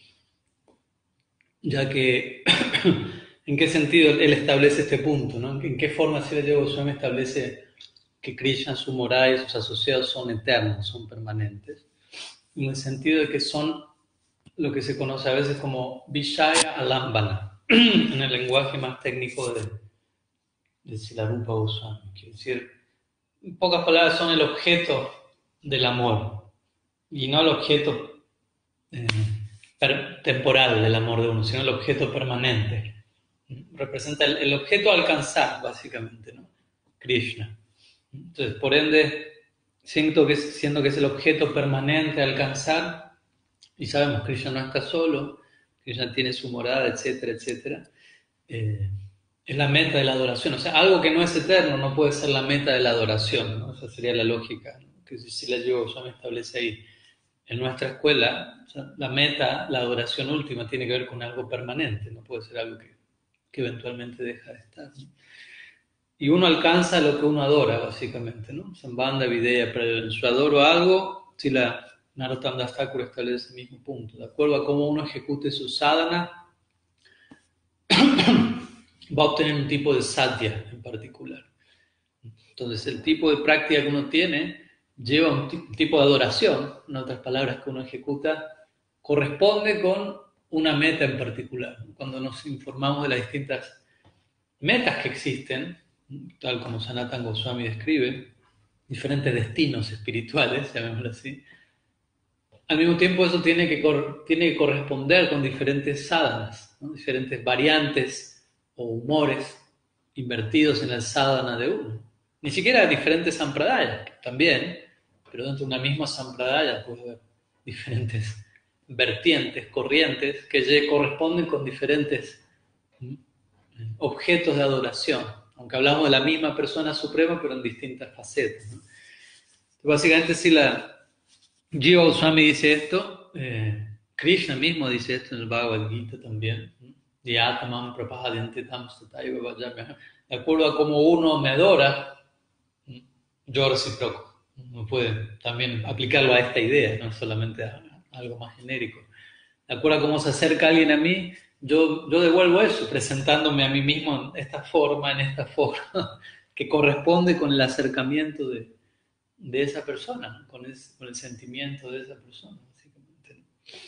ya que, ¿en qué sentido él establece este punto, ¿no? ¿En qué forma si la Jiva Goswami establece que Krishna, su morada y sus asociados son eternos, son permanentes? En el sentido de que son lo que se conoce a veces como Vishaya Alambana, en el lenguaje más técnico de, de Silarupa Goswami. Quiere decir, en pocas palabras, son el objeto del amor y no el objeto eh, per, temporal del amor de uno, sino el objeto permanente. Representa el, el objeto a alcanzar, básicamente, ¿no? Krishna. Entonces, por ende, siento que, siendo que es el objeto permanente a alcanzar, y sabemos que Krishna no está solo, Krishna tiene su morada, etcétera, etcétera, eh, es la meta de la adoración. O sea, algo que no es eterno no puede ser la meta de la adoración, ¿no? Esa sería la lógica, ¿no? Que si la Jiva Goswami establece ahí. En nuestra escuela, o sea, la meta, la adoración última, tiene que ver con algo permanente, no puede ser algo que, que eventualmente deja de estar, ¿no? Y uno alcanza lo que uno adora, básicamente, ¿no? Sambandha, Videya, pero yo adoro algo, si la Narottam Das Thakur establece el mismo punto. De acuerdo a cómo uno ejecute su sadhana, va a obtener un tipo de sadhya en particular. Entonces, el tipo de práctica que uno tiene lleva un t- tipo de adoración, en otras palabras, que uno ejecuta, corresponde con una meta en particular. Cuando nos informamos de las distintas metas que existen, tal como Sanatana Goswami describe, diferentes destinos espirituales, llamémoslo así, al mismo tiempo eso tiene que, cor- tiene que corresponder con diferentes sadhanas, ¿no? Diferentes variantes o humores invertidos en el sadhana de uno. Ni siquiera diferentes sampradayas, también, pero dentro de una misma sampradaya puede haber diferentes vertientes, corrientes, que ya corresponden con diferentes ¿sí? objetos de adoración, aunque hablamos de la misma persona suprema, pero en distintas facetas, ¿no? Básicamente, si la Jiva Goswami dice esto, eh, Krishna mismo dice esto en el Bhagavad Gita también, de atamam prapadyante tam stataiva vajamyaham. De acuerdo a cómo uno me adora, yo reciproco. Uno puede también aplicarlo a esta idea, no solamente a, a algo más genérico. De acuerdo a cómo se acerca alguien a mí, yo, yo devuelvo eso, presentándome a mí mismo en esta forma, en esta forma, que corresponde con el acercamiento de, de esa persona, con el, con el sentimiento de esa persona, básicamente.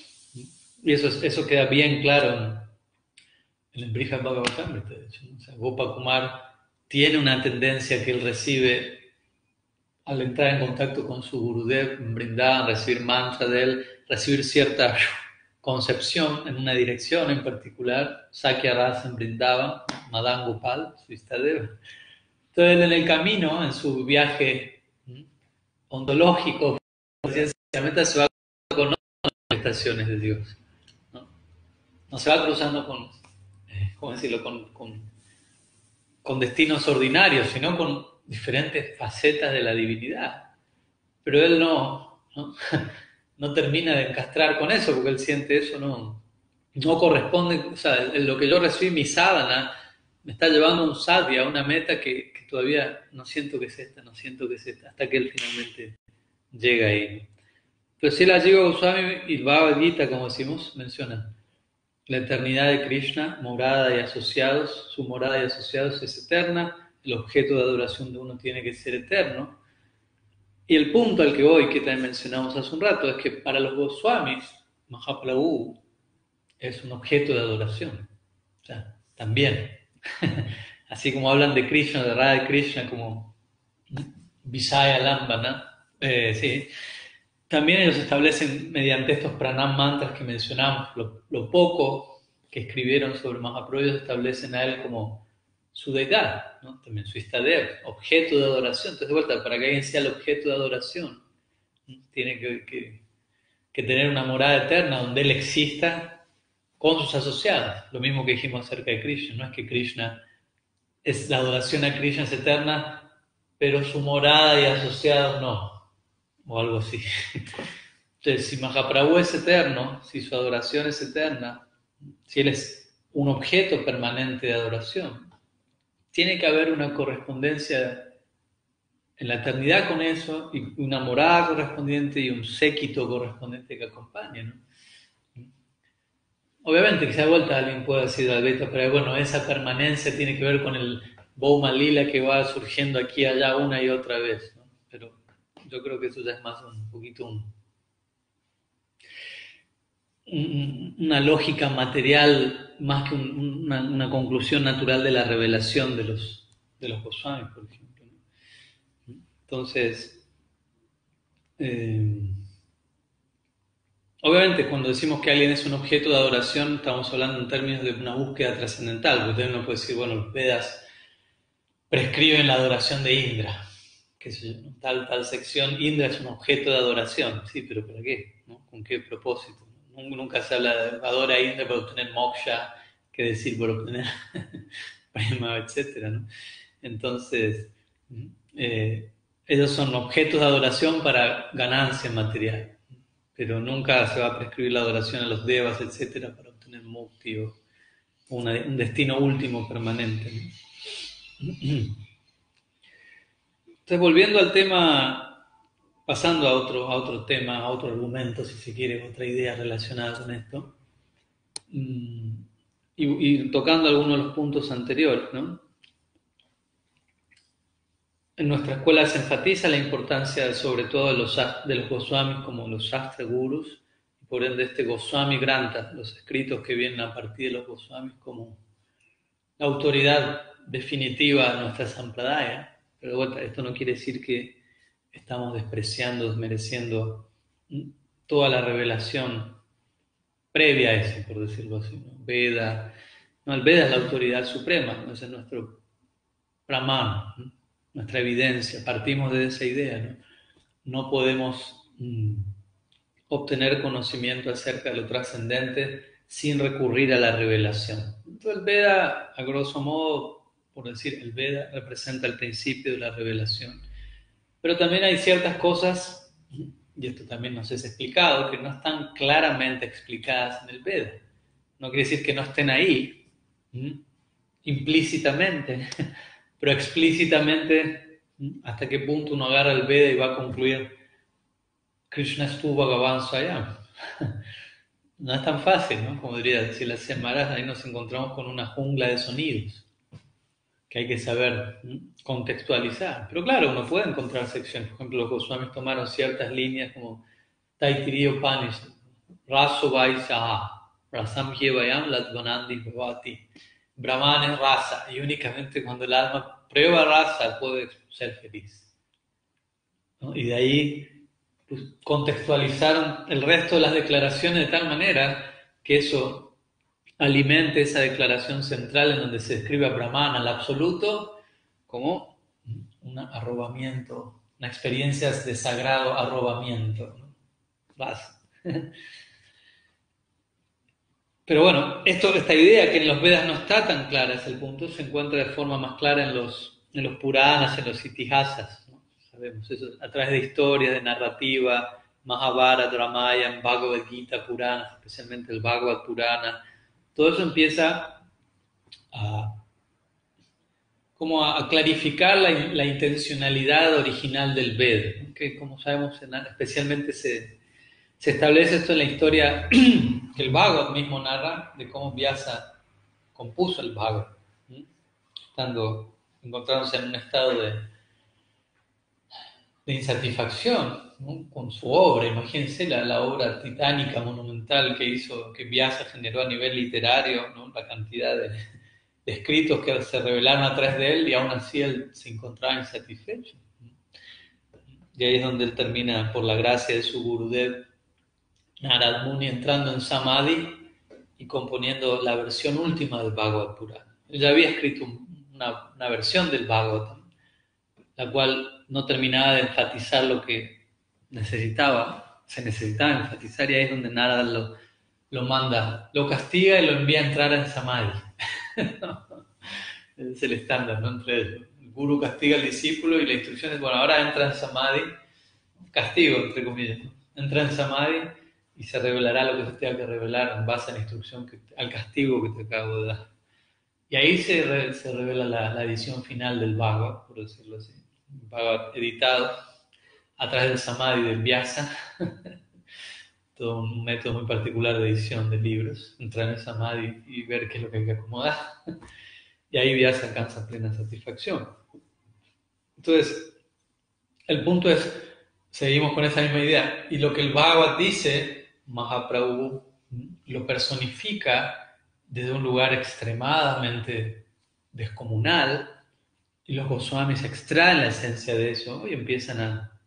Y eso, eso queda bien claro en, en el Brihad Bhagavatamrita, de hecho, ¿no? O sea, Gopakumar tiene una tendencia que él recibe al entrar en contacto con su Gurudev, brindar, recibir mantra de él, recibir cierta concepción en una dirección en particular, Sakya Rasa en Vrindavan, Madan Gopal, su Istadeva. Entonces, en el camino, en su viaje ontológico, sencillamente se va con otras manifestaciones de Dios, ¿no? No se va cruzando con, ¿cómo decirlo?, con, con, con destinos ordinarios, sino con diferentes facetas de la divinidad. Pero él no, no, no termina de encastrar con eso, porque él siente eso no, no corresponde, o sea, lo que yo recibí, mi sadhana, me está llevando a un sadhya, a una meta que, que todavía no siento que es esta, no siento que es esta, hasta que él finalmente llega ahí. Pero si la Jiva Goswami y el Bhagavad Gita, como decimos, mencionan la eternidad de Krishna, morada y asociados, su morada y asociados es eterna, el objeto de adoración de uno tiene que ser eterno. Y el punto al que voy, que también mencionamos hace un rato, es que para los Goswamis, Mahaprabhu es un objeto de adoración. O sea, también. Así como hablan de Krishna, de Radha Krishna, como Visaya Lambana, eh, sí. También ellos establecen mediante estos pranam mantras que mencionamos, lo, lo poco que escribieron sobre Mahaprabhu, ellos establecen a él como su deidad, ¿no? También su istadev, objeto de adoración. Entonces, de vuelta, para que alguien sea el objeto de adoración, ¿no? Tiene que, que, que tener una morada eterna donde él exista con sus asociados. Lo mismo que dijimos acerca de Krishna, no es que Krishna, es la adoración a Krishna es eterna, pero su morada y asociados no. O algo así. Entonces, si Mahaprabhu es eterno, si su adoración es eterna, si él es un objeto permanente de adoración, tiene que haber una correspondencia en la eternidad con eso, y una morada correspondiente y un séquito correspondiente que acompañe, ¿no? Obviamente que se da vuelta alguien puede decir Advaita, pero bueno, esa permanencia tiene que ver con el Bhoma Lila que va surgiendo aquí y allá una y otra vez, ¿no? Pero yo creo que eso ya es más un poquito un, un, una lógica material más que un, una, una conclusión natural de la revelación de los, de los Goswamis, por ejemplo, ¿no? Entonces, eh, obviamente cuando decimos que alguien es un objeto de adoración, estamos hablando en términos de una búsqueda trascendental, porque usted no puede decir, bueno, los Vedas prescriben la adoración de Indra. Que tal, tal sección, Indra es un objeto de adoración. Sí, pero ¿para qué? ¿No? ¿Con qué propósito? Nunca se habla de adora a Indra para obtener moksha, que decir por obtener prema, etcétera, ¿no? Entonces, eh, ellos son objetos de adoración para ganancia material, pero nunca se va a prescribir la adoración a los devas, etcétera, para obtener mukti o una, un destino último permanente, ¿no? Entonces, volviendo al tema, pasando a otro, a otro tema, a otro argumento, si se quiere, otra idea relacionada con esto, y, y tocando algunos de los puntos anteriores, ¿no? En nuestra escuela se enfatiza la importancia, sobre todo, de los, de los Goswamis como los Shastra Gurus, y por ende este Goswami Granta, los escritos que vienen a partir de los Goswamis como la autoridad definitiva de nuestra Sampradaya. Pero de vuelta, esto no quiere decir que estamos despreciando, desmereciendo toda la revelación previa a eso, por decirlo así, ¿no? Veda, no, el Veda es la autoridad suprema, ¿no? Ese es nuestro pramana, ¿no? Nuestra evidencia, partimos de esa idea, ¿no? No podemos mm, obtener conocimiento acerca de lo trascendente sin recurrir a la revelación. Entonces el Veda, a grosso modo, por decir, el Veda representa el principio de la revelación. Pero también hay ciertas cosas, y esto también nos es explicado, que no están claramente explicadas en el Veda. No quiere decir que no estén ahí, ¿sí? Implícitamente, pero explícitamente, ¿sí? Hasta qué punto uno agarra el Veda y va a concluir Krishna estu Bhagavan Swayam. No es tan fácil, ¿no? Como diría decir la Semaras, ahí nos encontramos con una jungla de sonidos que hay que saber contextualizar. Pero claro, uno puede encontrar secciones. Por ejemplo, los Goswamis tomaron ciertas líneas como Taittiriya Upanishad, Raso Vaisaha, Rasam Hyevayam Ladvanandi Bhavati. Brahman es raza, y únicamente cuando el alma prueba raza puede ser feliz, ¿no? Y de ahí pues, contextualizaron el resto de las declaraciones de tal manera que eso alimente esa declaración central en donde se describe a Brahman, al absoluto, como un arrobamiento, una experiencia de sagrado arrobamiento, ¿no? Vas. Pero bueno, esto, esta idea que en los Vedas no está tan clara, es el punto, se encuentra de forma más clara en los, en los Puranas, en los Itihasas, ¿no? Sabemos eso, a través de historias, de narrativa, Mahabharata, Ramayana, Bhagavad Gita, Purana, especialmente el Bhagavad Purana, todo eso empieza a, como a, a clarificar la, la intencionalidad original del Veda, que como sabemos especialmente se, se establece esto en la historia que el Bhagavad mismo narra de cómo Vyasa compuso el Bhagavad, estando, encontrándose en un estado de, de insatisfacción, ¿no?, con su obra. Imagínense la, la obra titánica, monumental que hizo, que Vyasa generó a nivel literario, ¿no?, la cantidad de, de escritos que se revelaron a través de él, y aún así él se encontraba insatisfecho. Y ahí es donde él termina, por la gracia de su Gurudev, Narad Muni, entrando en Samadhi y componiendo la versión última del Bhagavad Purana. Él ya había escrito una, una versión del Bhagavatam, la cual no terminaba de enfatizar lo que necesitaba, se necesitaba enfatizar, y ahí es donde Narad lo, lo manda, lo castiga y lo envía a entrar en Samadhi. Es el estándar, ¿no? Entre el, el guru castiga al discípulo y la instrucción es, bueno, ahora entra en Samadhi, castigo, entre comillas, ¿no? Entra en Samadhi y se revelará lo que se tenga que revelar en base a la instrucción, que, al castigo que te acabo de dar. Y ahí se, re, se revela la, la edición final del Bhagavad, por decirlo así. El Bhagavad editado a través del Samadhi del Vyasa. Todo un método muy particular de edición de libros. Entrar en el Samadhi y ver qué es lo que hay que acomodar. Y ahí Vyasa alcanza plena satisfacción. Entonces, el punto es, seguimos con esa misma idea. Y lo que el Bhagavad dice, Mahaprabhu lo personifica desde un lugar extremadamente descomunal, y los Goswamis extraen la esencia de eso y empiezan a,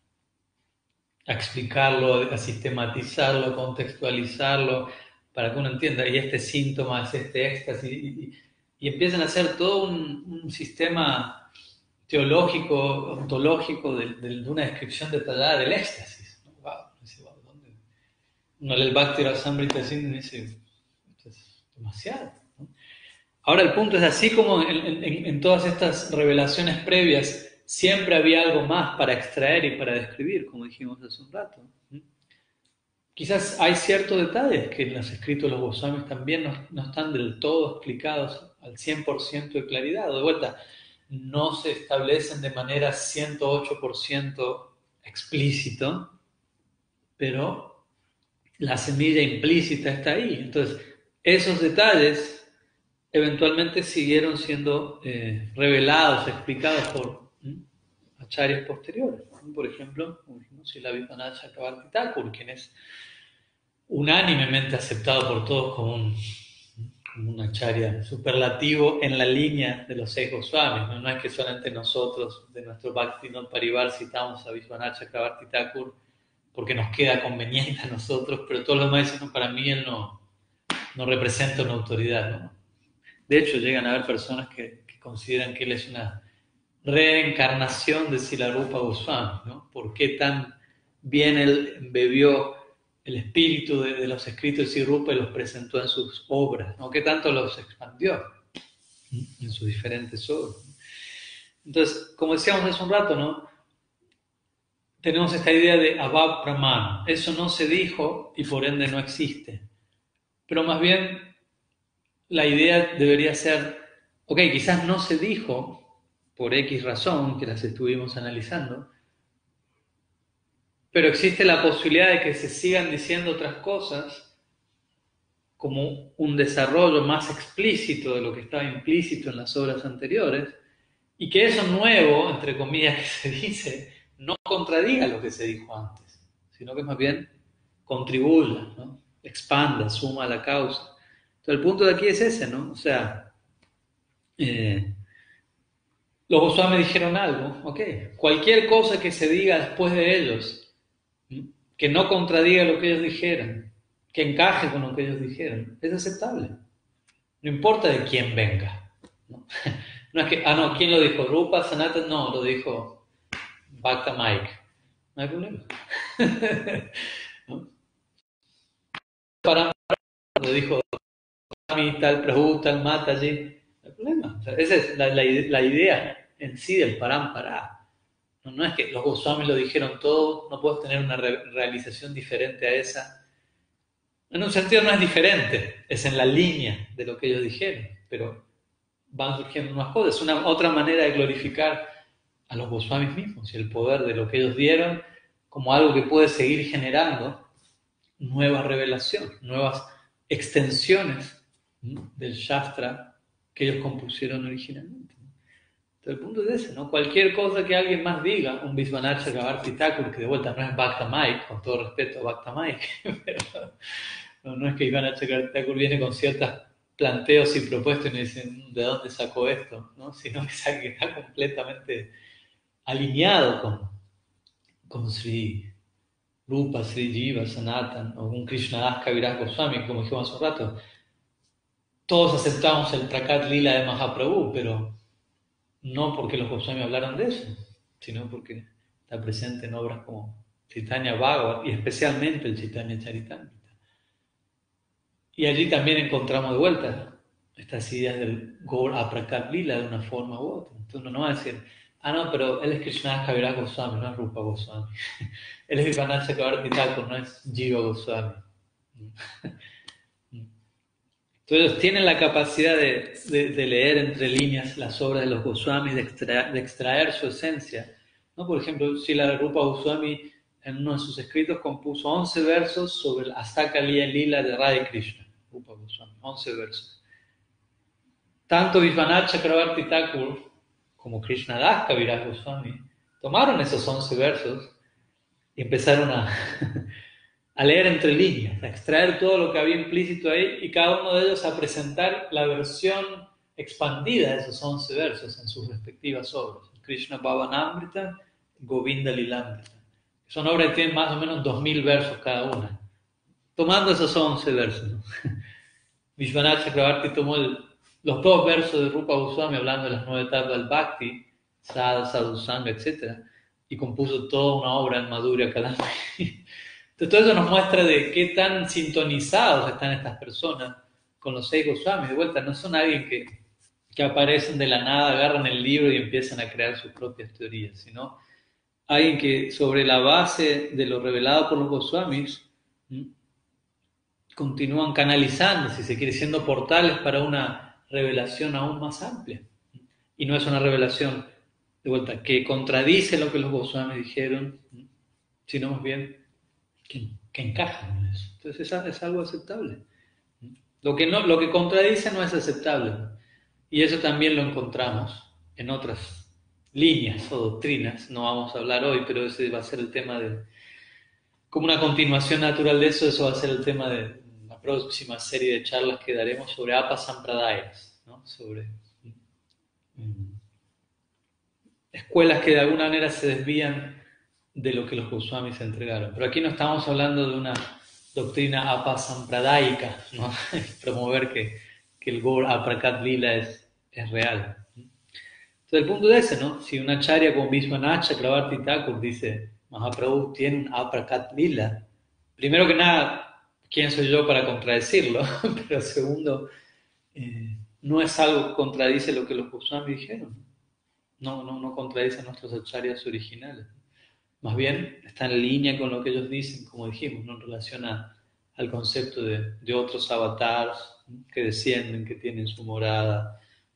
a explicarlo, a sistematizarlo, a contextualizarlo, para que uno entienda, y este síntoma es este éxtasis, y, y empiezan a hacer todo un, un sistema teológico, ontológico, de, de, de una descripción detallada del éxtasis. Wow, dice, wow, ¿dónde? Uno lee el Bhakti Rasamrita Sindhu y dice, esto es demasiado, ¿no? Ahora el punto es, así como en, en, en todas estas revelaciones previas, siempre había algo más para extraer y para describir, como dijimos hace un rato. Quizás hay ciertos detalles que en los escritos de los Goswamis también no, no están del todo explicados al cien por ciento de claridad. De vuelta, no se establecen de manera ciento ocho por ciento explícito, pero la semilla implícita está ahí. Entonces, esos detalles eventualmente siguieron siendo eh, revelados, explicados por ¿m? acharyas posteriores. Por ejemplo, como dijimos, Srila Vishwanath Chakravarti Thakur, quien es unánimemente aceptado por todos como un, como un acharya superlativo en la línea de los seis Goswamis. ¿no? No es que solamente nosotros, de nuestro Bhaktivinoda Parivar, citamos a Vishwanath Chakravarti Thakur porque nos queda conveniente a nosotros, pero todos los demás dicen, no, para mí él no, no representa una autoridad, ¿no? De hecho, llegan a haber personas que, que consideran que él es una reencarnación de Silarupa Goswami, ¿no? ¿Por qué tan bien él bebió el espíritu de, de los escritos de Silarupa y los presentó en sus obras, ¿no? ¿Qué tanto los expandió en sus diferentes obras? Entonces, como decíamos hace un rato, ¿no? Tenemos esta idea de Abhav Brahman. Eso no se dijo y por ende no existe. Pero más bien, la idea debería ser, ok, quizás no se dijo por X razón, que las estuvimos analizando, pero existe la posibilidad de que se sigan diciendo otras cosas como un desarrollo más explícito de lo que estaba implícito en las obras anteriores, y que eso nuevo, entre comillas, que se dice, no contradiga lo que se dijo antes, sino que más bien contribuya, ¿no? Expanda, suma a la causa. Entonces, el punto de aquí es ese, ¿no? O sea, eh, los Goswamis dijeron algo, ok, cualquier cosa que se diga después de ellos, que no contradiga lo que ellos dijeron, que encaje con lo que ellos dijeron, es aceptable. No importa de quién venga, ¿no? No es que, ah, no, ¿quién lo dijo? Rupa, Sanatan, no, lo dijo Bhakta Mike. No hay problema. ¿No? Para lo dijo tal Prabhu, tal Mataji, no hay problema. O sea, esa es la, la, la idea en sí del parampara. No, no es que los Goswamis lo dijeron todo, no puedes tener una re realización diferente a esa. En un sentido no es diferente, es en la línea de lo que ellos dijeron, pero van surgiendo unas cosas. Es una otra manera de glorificar a los Goswamis mismos y el poder de lo que ellos dieron como algo que puede seguir generando nueva revelación, nuevas extensiones del Shastra que ellos compusieron originalmente. Entonces, el punto es ese, ¿no? Cualquier cosa que alguien más diga, un Vishwanath Chakravarti Thakur, que de vuelta no es Bhakta Mike, con todo respeto a Bhakta Mike, pero no, no es que Vishwanath Chakravarti Thakur viene con ciertos planteos y propuestas y me dicen, ¿de dónde sacó esto? ¿No? Sino que sabe que está completamente alineado con, con Sri Rupa, Sri Jiva, Sanatan, o un Krishnadas Kaviraj Goswami, como dijimos hace un rato. Todos aceptamos el Prakat Lila de Mahaprabhu, pero no porque los Goswami hablaron de eso, sino porque está presente en obras como Chaitanya Bhagavat y especialmente el Chaitanya Charitamrita. Y allí también encontramos de vuelta estas ideas del Gaur Aprakat Lila de una forma u otra. Entonces uno no va a decir, ah no, pero él es Krishnadas Kaviraj Goswami, no es Rupa Goswami. Él es Vishwanath Chakravarti Thakur, no es Jiva Goswami. Entonces ellos tienen la capacidad de, de, de leer entre líneas las obras de los Goswamis, de extraer, de extraer su esencia, ¿no? Por ejemplo, Srila Rupa Goswami en uno de sus escritos compuso once versos sobre el Astaka Lila Lila de Radha Krishna. Rupa Goswami, once versos. Tanto Vishwanath Chakravarti Thakur como Krishnadas Kaviraj Goswami tomaron esos once versos y empezaron a, a leer entre líneas, a extraer todo lo que había implícito ahí y cada uno de ellos a presentar la versión expandida de esos once versos en sus respectivas obras. Krishna Bhavanamrita, Govinda Lilamrita. Son obras que tienen más o menos dos mil versos cada una. Tomando esos once versos, ¿no? Vishwanath Chakravarti tomó el, los dos versos de Rupa Goswami hablando de las nueve etapas del Bhakti, Sadha, Sadhusanga, etcétera, y compuso toda una obra en Madhurya Kalamani. Entonces todo eso nos muestra de qué tan sintonizados están estas personas con los seis Goswamis. De vuelta, no son alguien que, que aparecen de la nada, agarran el libro y empiezan a crear sus propias teorías, sino alguien que sobre la base de lo revelado por los Goswamis ¿sí? continúan canalizando, si se quiere, siendo portales para una revelación aún más amplia. Y no es una revelación, de vuelta, que contradice lo que los Goswamis dijeron, sino más bien que, que encajan en eso. Entonces es, es algo aceptable. Lo que, no, lo que contradice no es aceptable. Y eso también lo encontramos en otras líneas o doctrinas. No vamos a hablar hoy, pero ese va a ser el tema de... Como una continuación natural de eso, eso va a ser el tema de la próxima serie de charlas que daremos sobre Apasampradayas, ¿no? Sobre um, escuelas que de alguna manera se desvían de lo que los Goswamis entregaron. Pero aquí no estamos hablando de una doctrina apasampradayica, ¿no? Promover que, que el Gaur Aprakat Lila es, es real. Entonces el punto es ese, ¿no? Si una acharya como Vishwanath Chakravarti Thakur dice Mahaprabhu tiene un Aprakat Lila, primero que nada, ¿quién soy yo para contradecirlo? Pero segundo, eh, no es algo que contradice lo que los Goswamis dijeron. No, no, no contradice a nuestros acharyas originales. Más bien está en línea con lo que ellos dicen, como dijimos, ¿no? En relación a, al concepto de, de otros avatars que descienden, que tienen su morada.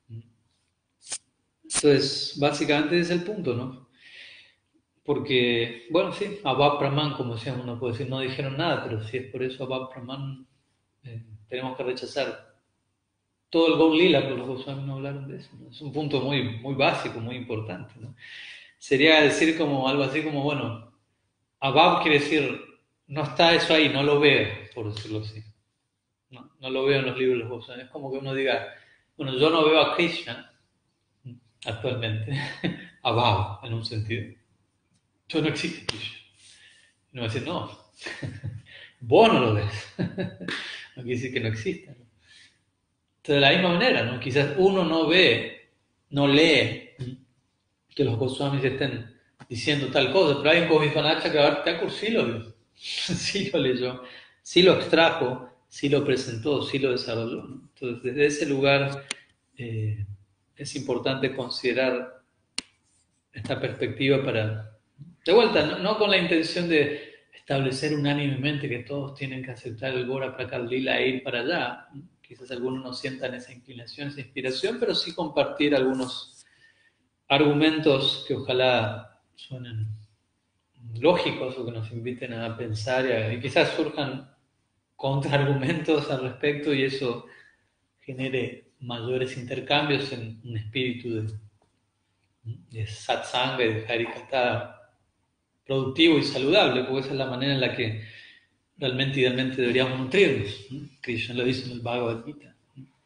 Entonces, básicamente ese es el punto, ¿no? Porque, bueno, sí, Abhav Brahman, como decíamos, uno puede decir, no dijeron nada, pero si es por eso Abhav Brahman, eh, tenemos que rechazar todo el Gaur Lila, porque los Goswamis no hablaron de eso, ¿no? Es un punto muy, muy básico, muy importante, ¿no? Sería decir como algo así como, bueno, Abhav quiere decir, no está eso ahí, no lo veo, por decirlo así. No, no lo veo en los libros de los Goswamis. Es como que uno diga, bueno, yo no veo a Krishna actualmente, Abhav, en un sentido. Yo no existe Krishna. Y uno va a decir, no, vos no lo ves. No quiere decir que no exista, ¿no? Entonces, de la misma manera, ¿no? Quizás uno no ve, no lee que los Goswamis estén diciendo tal cosa, pero alguien como Vishwanath Chakravarti Thakur sí lo vio, sí lo leyó, sí lo extrajo, sí lo presentó, sí lo desarrolló, ¿no? Entonces, desde ese lugar eh, es importante considerar esta perspectiva para, de vuelta, no, no con la intención de establecer unánimemente que todos tienen que aceptar el Gora Prakat Lila e ir para allá. Quizás algunos no sientan esa inclinación, esa inspiración, pero sí compartir algunos argumentos que ojalá suenen lógicos o que nos inviten a pensar y, y quizás surjan contraargumentos al respecto y eso genere mayores intercambios en un espíritu de, de satsanga y de harikata productivo y saludable, porque esa es la manera en la que realmente idealmente deberíamos nutrirnos. Krishna lo dice en el Bhagavad Gita.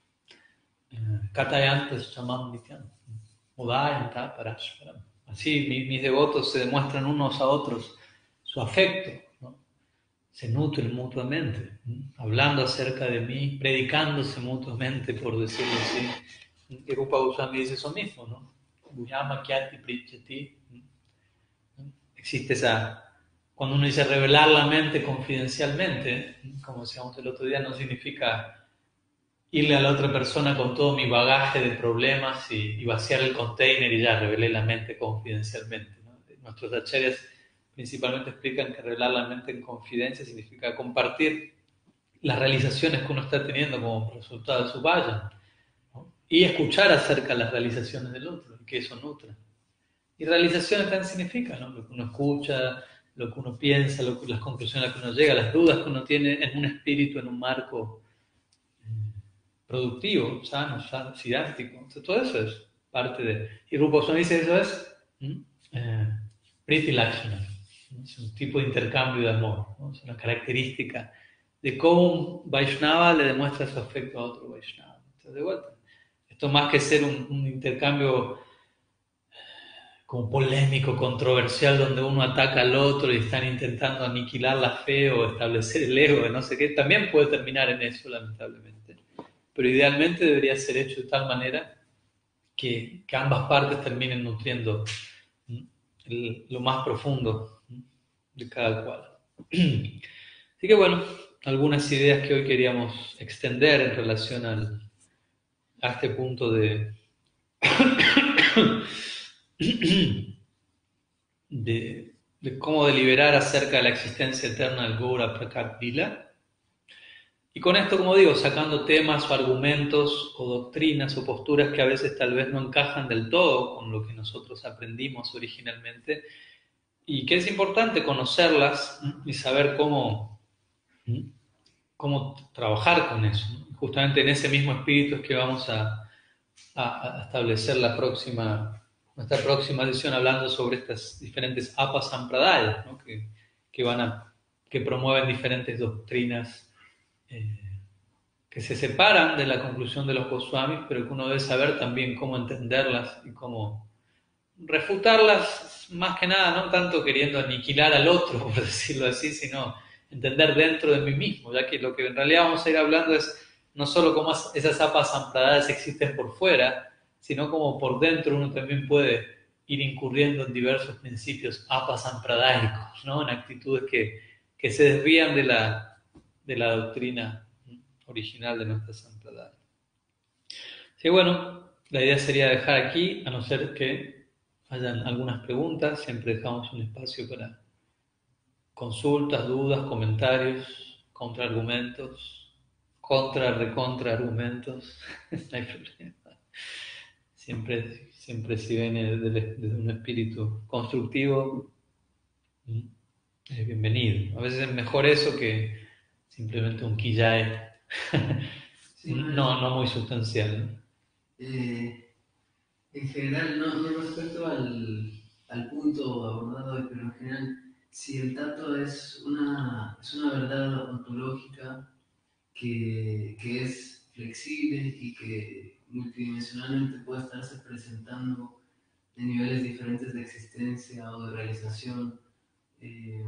Katayantas chamam nityam, udayanta parashparam. Así mis devotos se demuestran unos a otros su afecto, ¿no? Se nutren mutuamente, ¿no? Hablando acerca de mí, predicándose mutuamente, por decirlo así. Y Rupa Goswami dice eso mismo, ¿no? Guyama kyati prichati. Existe esa, cuando uno dice revelar la mente confidencialmente, como decíamos el otro día, no significa irle a la otra persona con todo mi bagaje de problemas y, y vaciar el container y ya revelé la mente confidencialmente, ¿no? Nuestros acharyas principalmente explican que revelar la mente en confidencia significa compartir las realizaciones que uno está teniendo como resultado de su vayan, ¿no? Y escuchar acerca de las realizaciones del otro y que eso nutra. Y realizaciones también significa, ¿no? Lo que uno escucha, lo que uno piensa, lo que, las conclusiones a las que uno llega, las dudas que uno tiene en un espíritu, en un marco productivo, sano, sano, sidástico. Entonces, todo eso es parte de... Y Rupa Goswami dice eso es eh, Priti Lakshana, ¿no? Es un tipo de intercambio de amor, ¿no? Es una característica de cómo un Vaishnava le demuestra su afecto a otro Vaishnava. Entonces, de vuelta, esto más que ser un, un intercambio como polémico, controversial, donde uno ataca al otro y están intentando aniquilar la fe o establecer el ego de no sé qué, también puede terminar en eso, lamentablemente. Pero idealmente debería ser hecho de tal manera que, que ambas partes terminen nutriendo el, lo más profundo de cada cual. Así que bueno, algunas ideas que hoy queríamos extender en relación al, a este punto de, de, de cómo deliberar acerca de la existencia eterna del Gaura Prakat Lila. Y con esto, como digo, sacando temas o argumentos o doctrinas o posturas que a veces tal vez no encajan del todo con lo que nosotros aprendimos originalmente y que es importante conocerlas y saber cómo, cómo trabajar con eso. Justamente en ese mismo espíritu es que vamos a, a, a establecer la próxima, nuestra próxima sesión hablando sobre estas diferentes apasampradayas, ¿no? que, que, van a, que promueven diferentes doctrinas Eh, que se separan de la conclusión de los Goswamis, pero que uno debe saber también cómo entenderlas y cómo refutarlas, más que nada, no tanto queriendo aniquilar al otro, por decirlo así, sino entender dentro de mí mismo, ya que lo que en realidad vamos a ir hablando es no solo cómo esas apasampradadas existen por fuera, sino cómo por dentro uno también puede ir incurriendo en diversos principios apasampradaicos, ¿no? En actitudes que, que se desvían de la de la doctrina original de nuestra sampradaya. Sí, bueno, la idea sería dejar aquí, a no ser que hayan algunas preguntas, siempre dejamos un espacio para consultas, dudas, comentarios, contraargumentos, contra, recontra argumentos, no hay problema. Siempre, siempre si viene desde un espíritu constructivo, es bienvenido. A veces es mejor eso que simplemente un quillae, sí, no, no muy sustancial. Eh, en general, no, no respecto al, al punto abordado hoy, pero en general, si el tato es una, es una verdad ontológica que, que es flexible y que multidimensionalmente puede estarse presentando en niveles diferentes de existencia o de realización, eh,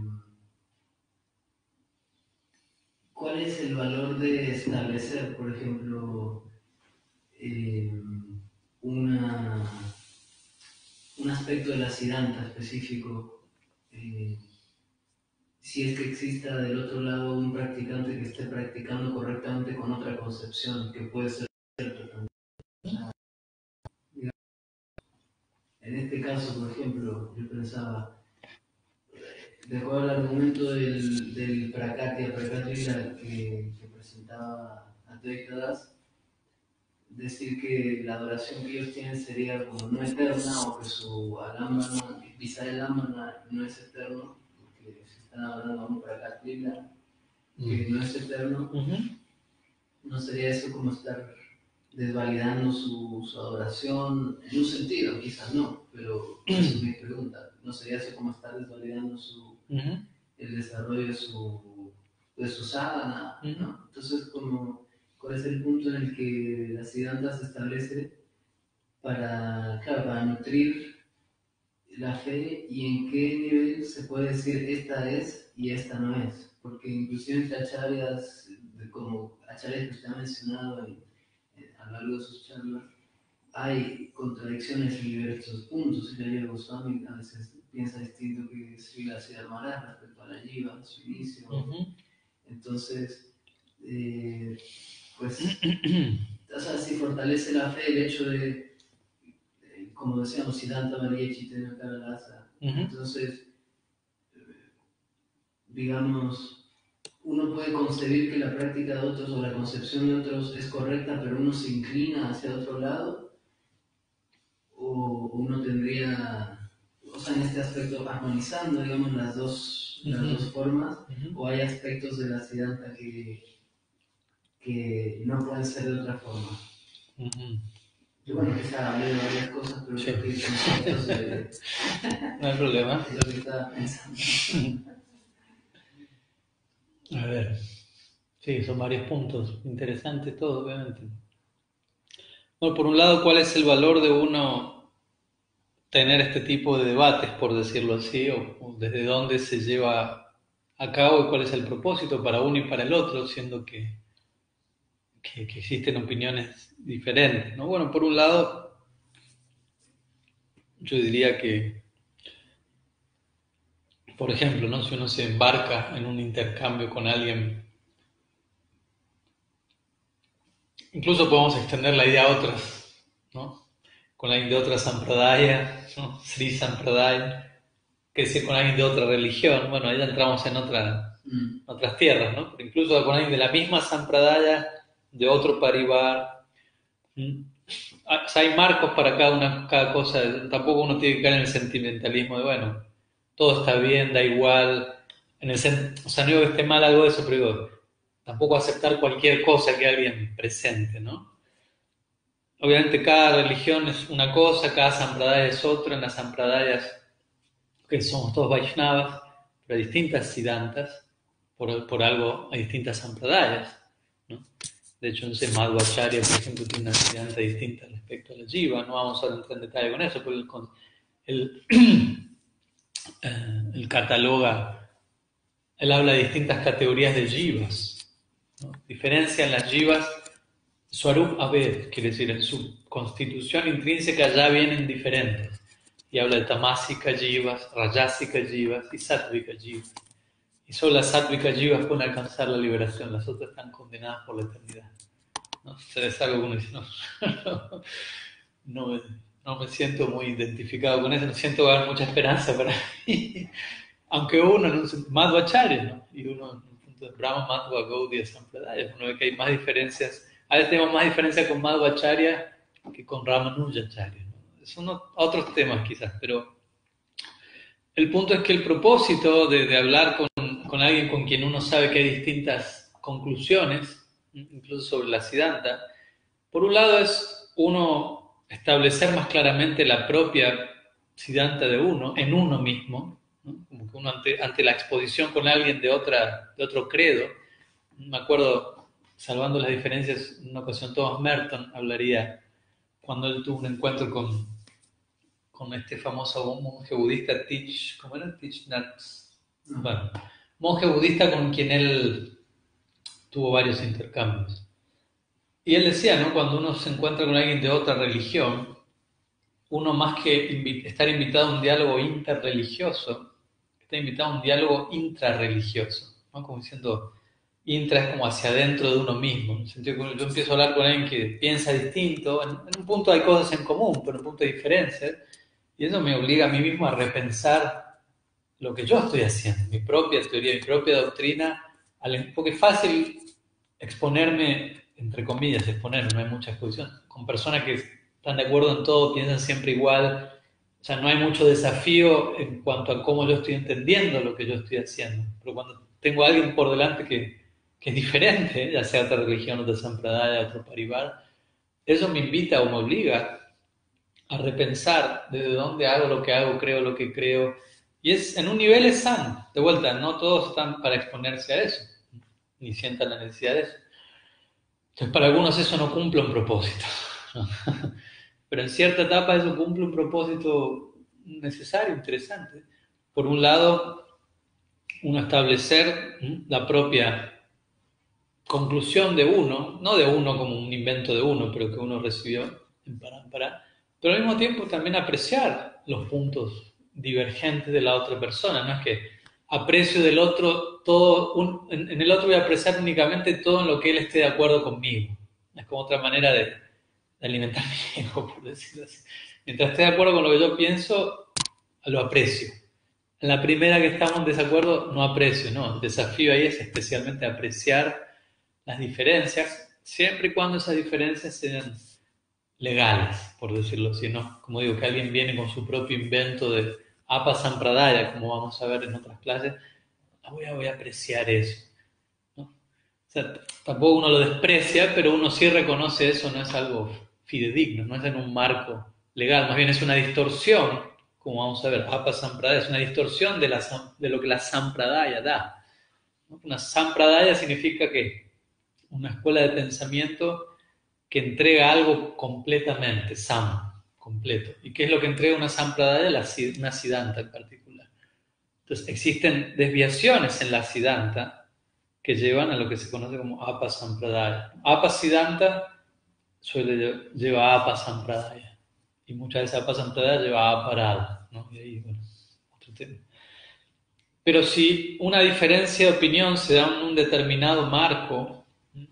¿cuál es el valor de establecer, por ejemplo, eh, una, un aspecto de la siddhanta específico? Eh, si es que exista del otro lado un practicante que esté practicando correctamente con otra concepción, que puede ser cierto también. En este caso, por ejemplo, yo, yo pensaba, de acuerdo al argumento del, del Prakatya, Prakatya que, que presentaba Advaita Das, decir que la adoración que ellos tienen sería como no eterna, o que su alambana, pisar el alambana no es eterno, porque se están adorando a un Prakatya que no es eterno. Uh-huh. ¿No sería eso como estar desvalidando su, su adoración? En un sentido, quizás no, pero esa es mi pregunta. ¿No sería eso como estar desvalidando su, uh-huh. el desarrollo de su, de su sadhana? Uh-huh. ¿No? Entonces, como, ¿cuál es el punto en el que la Siddhanta se establece para, claro, para nutrir la fe, y en qué nivel se puede decir esta es y esta no es? Porque inclusive entre acharyas, como acharyas que usted ha mencionado en, en, a lo largo de sus charlas, hay contradicciones en diversos puntos. Y Srila Goswami a veces piensa distinto que Srila Siddhar Maharaj respecto a la Jiva, su inicio. Uh-huh. Entonces, eh, pues, o sea, si fortalece la fe el hecho de, de como decíamos, Siddhanta María Chaitanya Karalasa. Uh-huh. Entonces, digamos, uno puede concebir que la práctica de otros o la concepción de otros es correcta, pero uno se inclina hacia otro lado, o uno tendría, o sea, en este aspecto armonizando, digamos, las dos, uh-huh. las dos formas, uh-huh. o hay aspectos de la Siddhanta que, que no pueden ser de otra forma. Uh-huh. Yo, bueno, quizá hablé de varias cosas, pero sí. que conceptos de... No hay problema. Es lo que estaba pensando. A ver, sí, son varios puntos, interesantes todo, obviamente. Bueno, por un lado, ¿cuál es el valor de uno tener este tipo de debates, por decirlo así, o, o desde dónde se lleva a cabo y cuál es el propósito para uno y para el otro, siendo que, que, que existen opiniones diferentes, ¿no? Bueno, por un lado, yo diría que, por ejemplo, ¿no? Si uno se embarca en un intercambio con alguien, incluso podemos extender la idea a otras, ¿no? Con alguien de otra sampradaya, ¿no? Sri Sampradaya, que decir con alguien de otra religión, bueno, ahí ya entramos en otra, mm. otras tierras, ¿no? Pero incluso con alguien de la misma sampradaya, de otro parivar, ¿Mm? O sea, hay marcos para cada, una, cada cosa, tampoco uno tiene que caer en el sentimentalismo de, bueno, todo está bien, da igual, en el sen- o sea, no digo que esté mal algo de eso, pero digo, tampoco aceptar cualquier cosa que alguien presente, ¿no? Obviamente cada religión es una cosa, cada sampradaya es otra, en las sampradayas, que somos todos Vaishnavas, pero hay distintas siddhantas, por, por algo hay distintas sampradayas, ¿no? De hecho, no sé, Madhvacharya, por ejemplo, tiene una siddhanta distinta respecto a la Jiva, no vamos a entrar en detalle con eso, pero el, el, el cataloga, él habla de distintas categorías de Jivas, ¿no? Diferencia en las Jivas, Swarup Aved, quiere decir, en su constitución intrínseca ya vienen diferentes. Y habla de Tamásika Jivas, Rajásika Jivas y Sattvika Jivas. Y solo las Sattvika Jivas pueden alcanzar la liberación, las otras están condenadas por la eternidad. ¿No? Es algo que uno dice, no, no, no, me, no me siento muy identificado con eso, no siento que haber mucha esperanza para mí. Aunque uno, ¿no? Madhvacharya, ¿no? Y uno, en un punto de Brahma, Madhva, Gaudiya, Sampradaya, uno ve que hay más diferencias. A veces tenemos más diferencia con Madhvacharya que con Ramanujacharya, ¿no? Son otros temas quizás, pero el punto es que el propósito de, de hablar con, con alguien con quien uno sabe que hay distintas conclusiones, incluso sobre la Siddhanta, por un lado es uno establecer más claramente la propia Siddhanta de uno, en uno mismo, ¿no? Como que uno ante, ante la exposición con alguien de, otra, de otro credo. Me acuerdo, salvando las diferencias, en una ocasión Thomas Merton hablaría cuando él tuvo un encuentro con, con este famoso monje budista Thich, ¿cómo era? Thich Nhat Hanh. Bueno, monje budista con quien él tuvo varios intercambios. Y él decía, ¿no? Cuando uno se encuentra con alguien de otra religión, uno más que invi- estar invitado a un diálogo interreligioso, está invitado a un diálogo intrarreligioso, ¿no? Como diciendo, intra es como hacia adentro de uno mismo, en el sentido que yo empiezo a hablar con alguien que piensa distinto, en, en un punto hay cosas en común, pero en un punto hay diferencias, Y eso me obliga a mí mismo a repensar lo que yo estoy haciendo, mi propia teoría, mi propia doctrina, porque es fácil exponerme, entre comillas, exponerme, no hay mucha exposición, con personas que están de acuerdo en todo, piensan siempre igual, o sea, no hay mucho desafío en cuanto a cómo yo estoy entendiendo lo que yo estoy haciendo, pero cuando tengo a alguien por delante que, que es diferente, ya sea otra religión, otra sampradaya, otro parivar, eso me invita o me obliga a repensar desde dónde hago lo que hago, creo lo que creo. Y es en un nivel es sano. De vuelta, no todos están para exponerse a eso, ni sientan la necesidad de eso. Entonces, para algunos eso no cumple un propósito. ¿No? Pero en cierta etapa eso cumple un propósito necesario, interesante. Por un lado, uno establecer la propia conclusión de uno, no de uno como un invento de uno, pero que uno recibió en Parampara, pero al mismo tiempo también apreciar los puntos divergentes de la otra persona. No es que aprecio del otro todo, un, en, en el otro voy a apreciar únicamente todo en lo que él esté de acuerdo conmigo. Es como otra manera de, de alimentar mi ego, por decirlo así. Mientras esté de acuerdo con lo que yo pienso, lo aprecio. En la primera que estamos en desacuerdo, no aprecio, no. El desafío ahí es especialmente apreciar las diferencias, siempre y cuando esas diferencias sean legales, por decirlo así, ¿no? Como digo, que alguien viene con su propio invento de Apa Sampradaya, como vamos a ver en otras clases, voy a, voy a apreciar eso, ¿no? O sea, tampoco uno lo desprecia, pero uno sí reconoce eso, no es algo fidedigno, no es en un marco legal, más bien es una distorsión, como vamos a ver, Apa Sampradaya es una distorsión de, la, de lo que la Sampradaya da, ¿no? Una Sampradaya significa que una escuela de pensamiento que entrega algo completamente, sam, completo. ¿Y qué es lo que entrega una sampradaya? La, una siddhanta en particular. Entonces, existen desviaciones en la siddhanta que llevan a lo que se conoce como apa sampradaya. Apa siddhanta suele lleva apa sampradaya. Y muchas veces apa sampradaya lleva a parada, ¿no? Y ahí, bueno, otro tema. Pero si una diferencia de opinión se da en un determinado marco,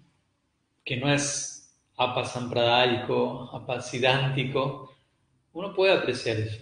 que no es apa sampradaico, apa sidántico, uno puede apreciar eso.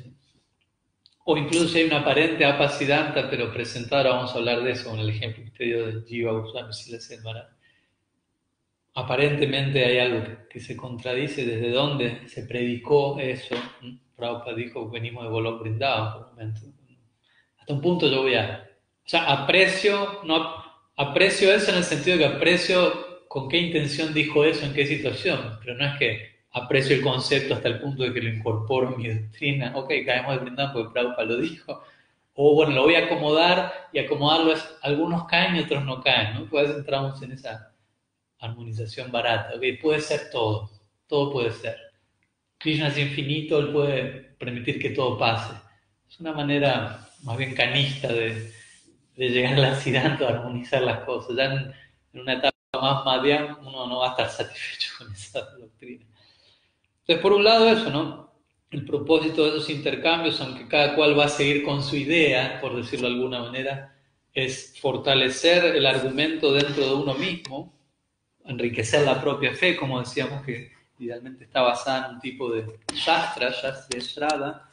O incluso si hay una aparente apa siddhanta, pero presentada, vamos a hablar de eso con el ejemplo que te dio de Jiva Goswami Silasen Maharaj. Aparentemente hay algo que, que se contradice desde dónde se predicó eso. ¿Mm? Prabhupada dijo, venimos de Golok Vrindavan por un momento. Hasta un punto yo voy a... O sea, aprecio, no, aprecio eso en el sentido de que aprecio con qué intención dijo eso, en qué situación, pero no es que aprecio el concepto hasta el punto de que lo incorporo en mi doctrina. Ok, caemos de Vrindavan porque Prabhupada lo dijo. O bueno, lo voy a acomodar y acomodarlo es, algunos caen y otros no caen, ¿no? Pues entramos en esa armonización barata. Okay, puede ser todo, todo puede ser. Krishna es infinito, él puede permitir que todo pase. Es una manera más bien canista de, de llegar a la siddhanta, a armonizar las cosas. Ya en, en una etapa más madhyam uno no va a estar satisfecho con esa doctrina. Entonces, por un lado eso, ¿no? El propósito de esos intercambios, aunque cada cual va a seguir con su idea, por decirlo de alguna manera, es fortalecer el argumento dentro de uno mismo, enriquecer la propia fe, como decíamos, que idealmente está basada en un tipo de shastra, shastra estrada,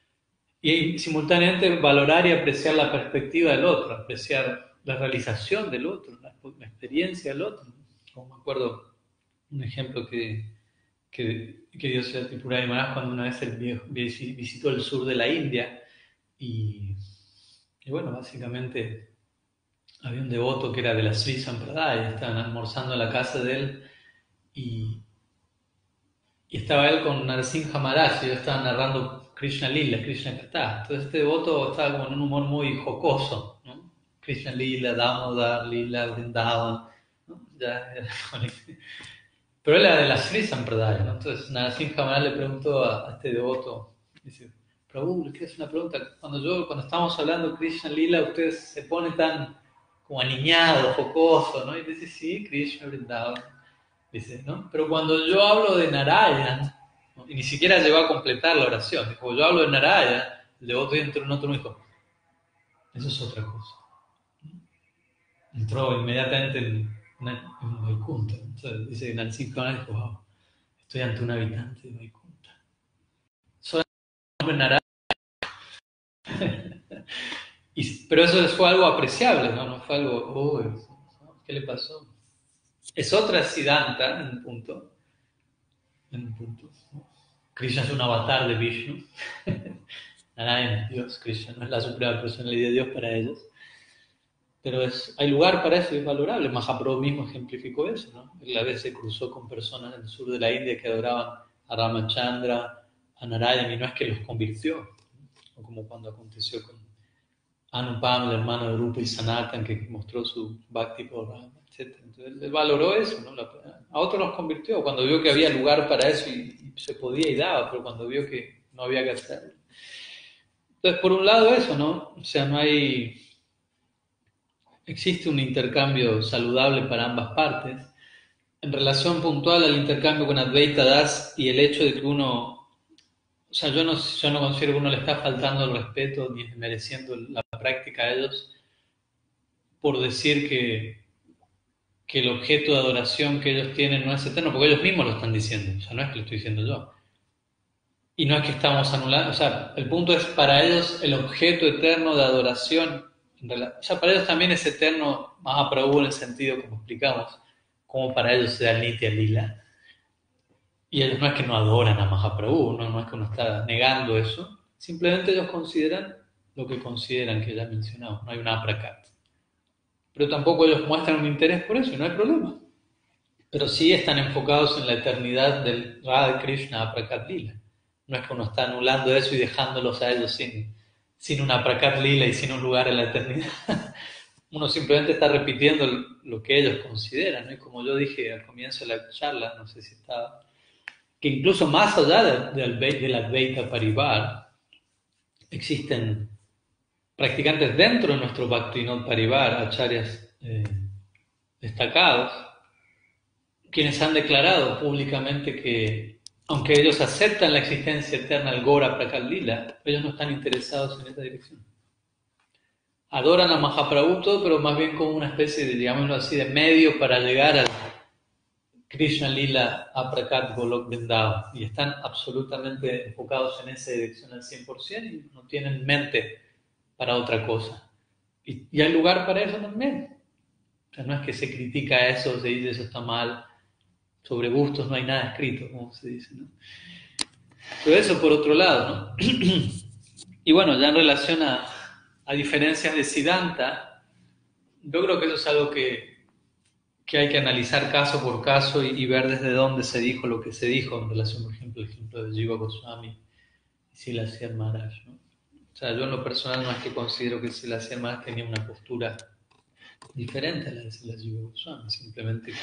y simultáneamente valorar y apreciar la perspectiva del otro, apreciar la realización del otro, la, la experiencia del otro. Como me acuerdo un ejemplo que, que, que dio Sri Tripurari Maharaj cuando una vez él visitó el sur de la India y, y bueno, básicamente había un devoto que era de la Sri Sampradaya, estaban almorzando en la casa de él y, y estaba él con Narasimha Maharaj y ellos estaban narrando Krishna Lila, Krishna Katha. Entonces este devoto estaba como en un humor muy jocoso, ¿no? Krishna Lila, Damodar, Lila, Vrindavan, ¿no? Ya, ya, pero él era de la Sri Sampradaya, ¿no? Entonces Narasimha Maharaj le preguntó a, a este devoto, dice, Prabhu, le quiero hacer una pregunta, cuando yo, cuando estamos hablando de Krishna Lila, usted se pone tan como aniñado, jocoso, ¿no? Y dice, sí, Krishna Vrindavan. Dice, ¿no? Pero cuando yo hablo de Narayan, ¿no? Y ni siquiera llegó a completar la oración, dijo, cuando yo hablo de Narayan, el devoto entró en otro y dijo, eso es otra cosa. Entró inmediatamente en, una, en un Vaikunta. Entonces dice Narasimha, dijo, wow, estoy ante un habitante de Vaikunta. Solamente Narayan Y, pero eso fue algo apreciable, ¿no? No fue algo, uy, ¿qué le pasó? Es otra Siddhanta en un punto. En un punto. Krishna es un avatar de Vishnu. Narayana, Dios, Krishna no es la suprema personalidad de Dios para ellos. Pero es, hay lugar para eso y es valorable. Mahaprabhu mismo ejemplificó eso, ¿no? Él a veces se cruzó con personas en el sur de la India que adoraban a Ramachandra, a Narayana, y no es que los convirtió, o como cuando aconteció con Anupam, el hermano de Rupa y Sanatan, que mostró su bhakti por Rama, etcétera. Entonces él valoró eso, ¿no? A otros los convirtió cuando vio que había lugar para eso y, y se podía y daba, pero cuando vio que no había que hacerlo. Entonces, por un lado eso, ¿no? O sea, no hay... Existe un intercambio saludable para ambas partes. En relación puntual al intercambio con Advaita Das y el hecho de que uno... O sea, yo no, yo no considero que uno le está faltando el respeto ni desmereciendo la práctica a ellos por decir que, que el objeto de adoración que ellos tienen no es eterno, porque ellos mismos lo están diciendo, o sea, no es que lo estoy diciendo yo. Y no es que estamos anulando, o sea, el punto es para ellos el objeto eterno de adoración, o sea, para ellos también es eterno Mahaprabhu en el sentido como explicamos, como para ellos sea Nitya Lila. Y ellos no es que no adoran a Mahaprabhu, no, no es que uno está negando eso, simplemente ellos consideran lo que consideran que ya mencionamos, no hay una aprakat. Pero tampoco ellos muestran un interés por eso y no hay problema. Pero sí están enfocados en la eternidad del Radha Krishna Aprakat Lila. No es que uno está anulando eso y dejándolos a ellos sin, sin una Aprakat Lila y sin un lugar en la eternidad. Uno simplemente está repitiendo lo que ellos consideran, ¿no? Y como yo dije al comienzo de la charla, no sé si estaba, que incluso más allá del de la Advaita Parivar, existen practicantes dentro de nuestro Bhaktivinoda Parivar, acharyas eh, destacados, quienes han declarado públicamente que, aunque ellos aceptan la existencia eterna del Gora Prakat Lila, ellos no están interesados en esa dirección. Adoran a Mahaprabhu todo, pero más bien como una especie de, digámoslo así, de medio para llegar al Krishna Lila Aprakat Golok Vrindavan. Y están absolutamente enfocados en esa dirección al cien por ciento y no tienen mente para otra cosa. Y, y hay lugar para eso también. O sea, no es que se critica eso, se dice eso está mal. Sobre gustos no hay nada escrito, como se dice, ¿no? Pero eso por otro lado, ¿no? Y bueno, ya en relación a, a diferencias de Siddhanta, yo creo que eso es algo que, que hay que analizar caso por caso y, y ver desde dónde se dijo lo que se dijo en relación, por ejemplo, al ejemplo de Jiva Goswami y Silasiyar Maharaj, ¿no? O sea, yo en lo personal no es que considero que Silasiyar Maharaj tenía una postura diferente a la de Silasiyar Goswami, simplemente que,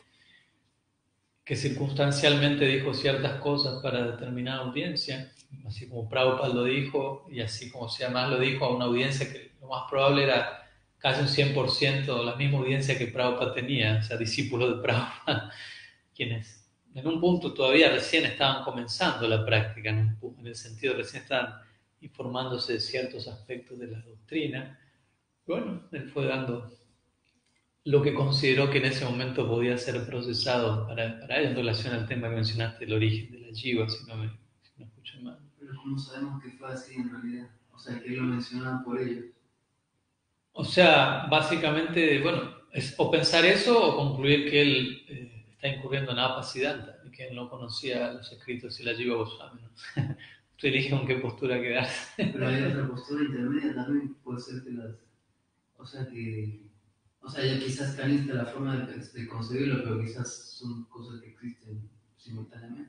que circunstancialmente dijo ciertas cosas para determinada audiencia, así como Prabhupada lo dijo, y así como si además lo dijo a una audiencia que lo más probable era casi un cien por ciento la misma audiencia que Prabhupada tenía, o sea, discípulos de Prabhupada, quienes en un punto todavía recién estaban comenzando la práctica, en, un, en el sentido de recién estaban informándose de ciertos aspectos de la doctrina. Bueno, él fue dando lo que consideró que en ese momento podía ser procesado para, para él en relación al tema que mencionaste, el origen de la jiva, si no me, si no escucho mal. Pero ¿cómo sabemos que fue así en realidad? O sea, que lo mencionaban por ellos. O sea, básicamente, bueno, es o pensar eso o concluir que él eh, está incurriendo en Apasiddhanta y que él no conocía los escritos de la Jiva Goswami, ¿no? Tú eliges con qué postura quedarse. Pero hay otra postura intermedia también, puede ser que las... O sea, que... O sea, ya quizás cambiaste la forma de, de concebirlo, pero quizás son cosas que existen simultáneamente.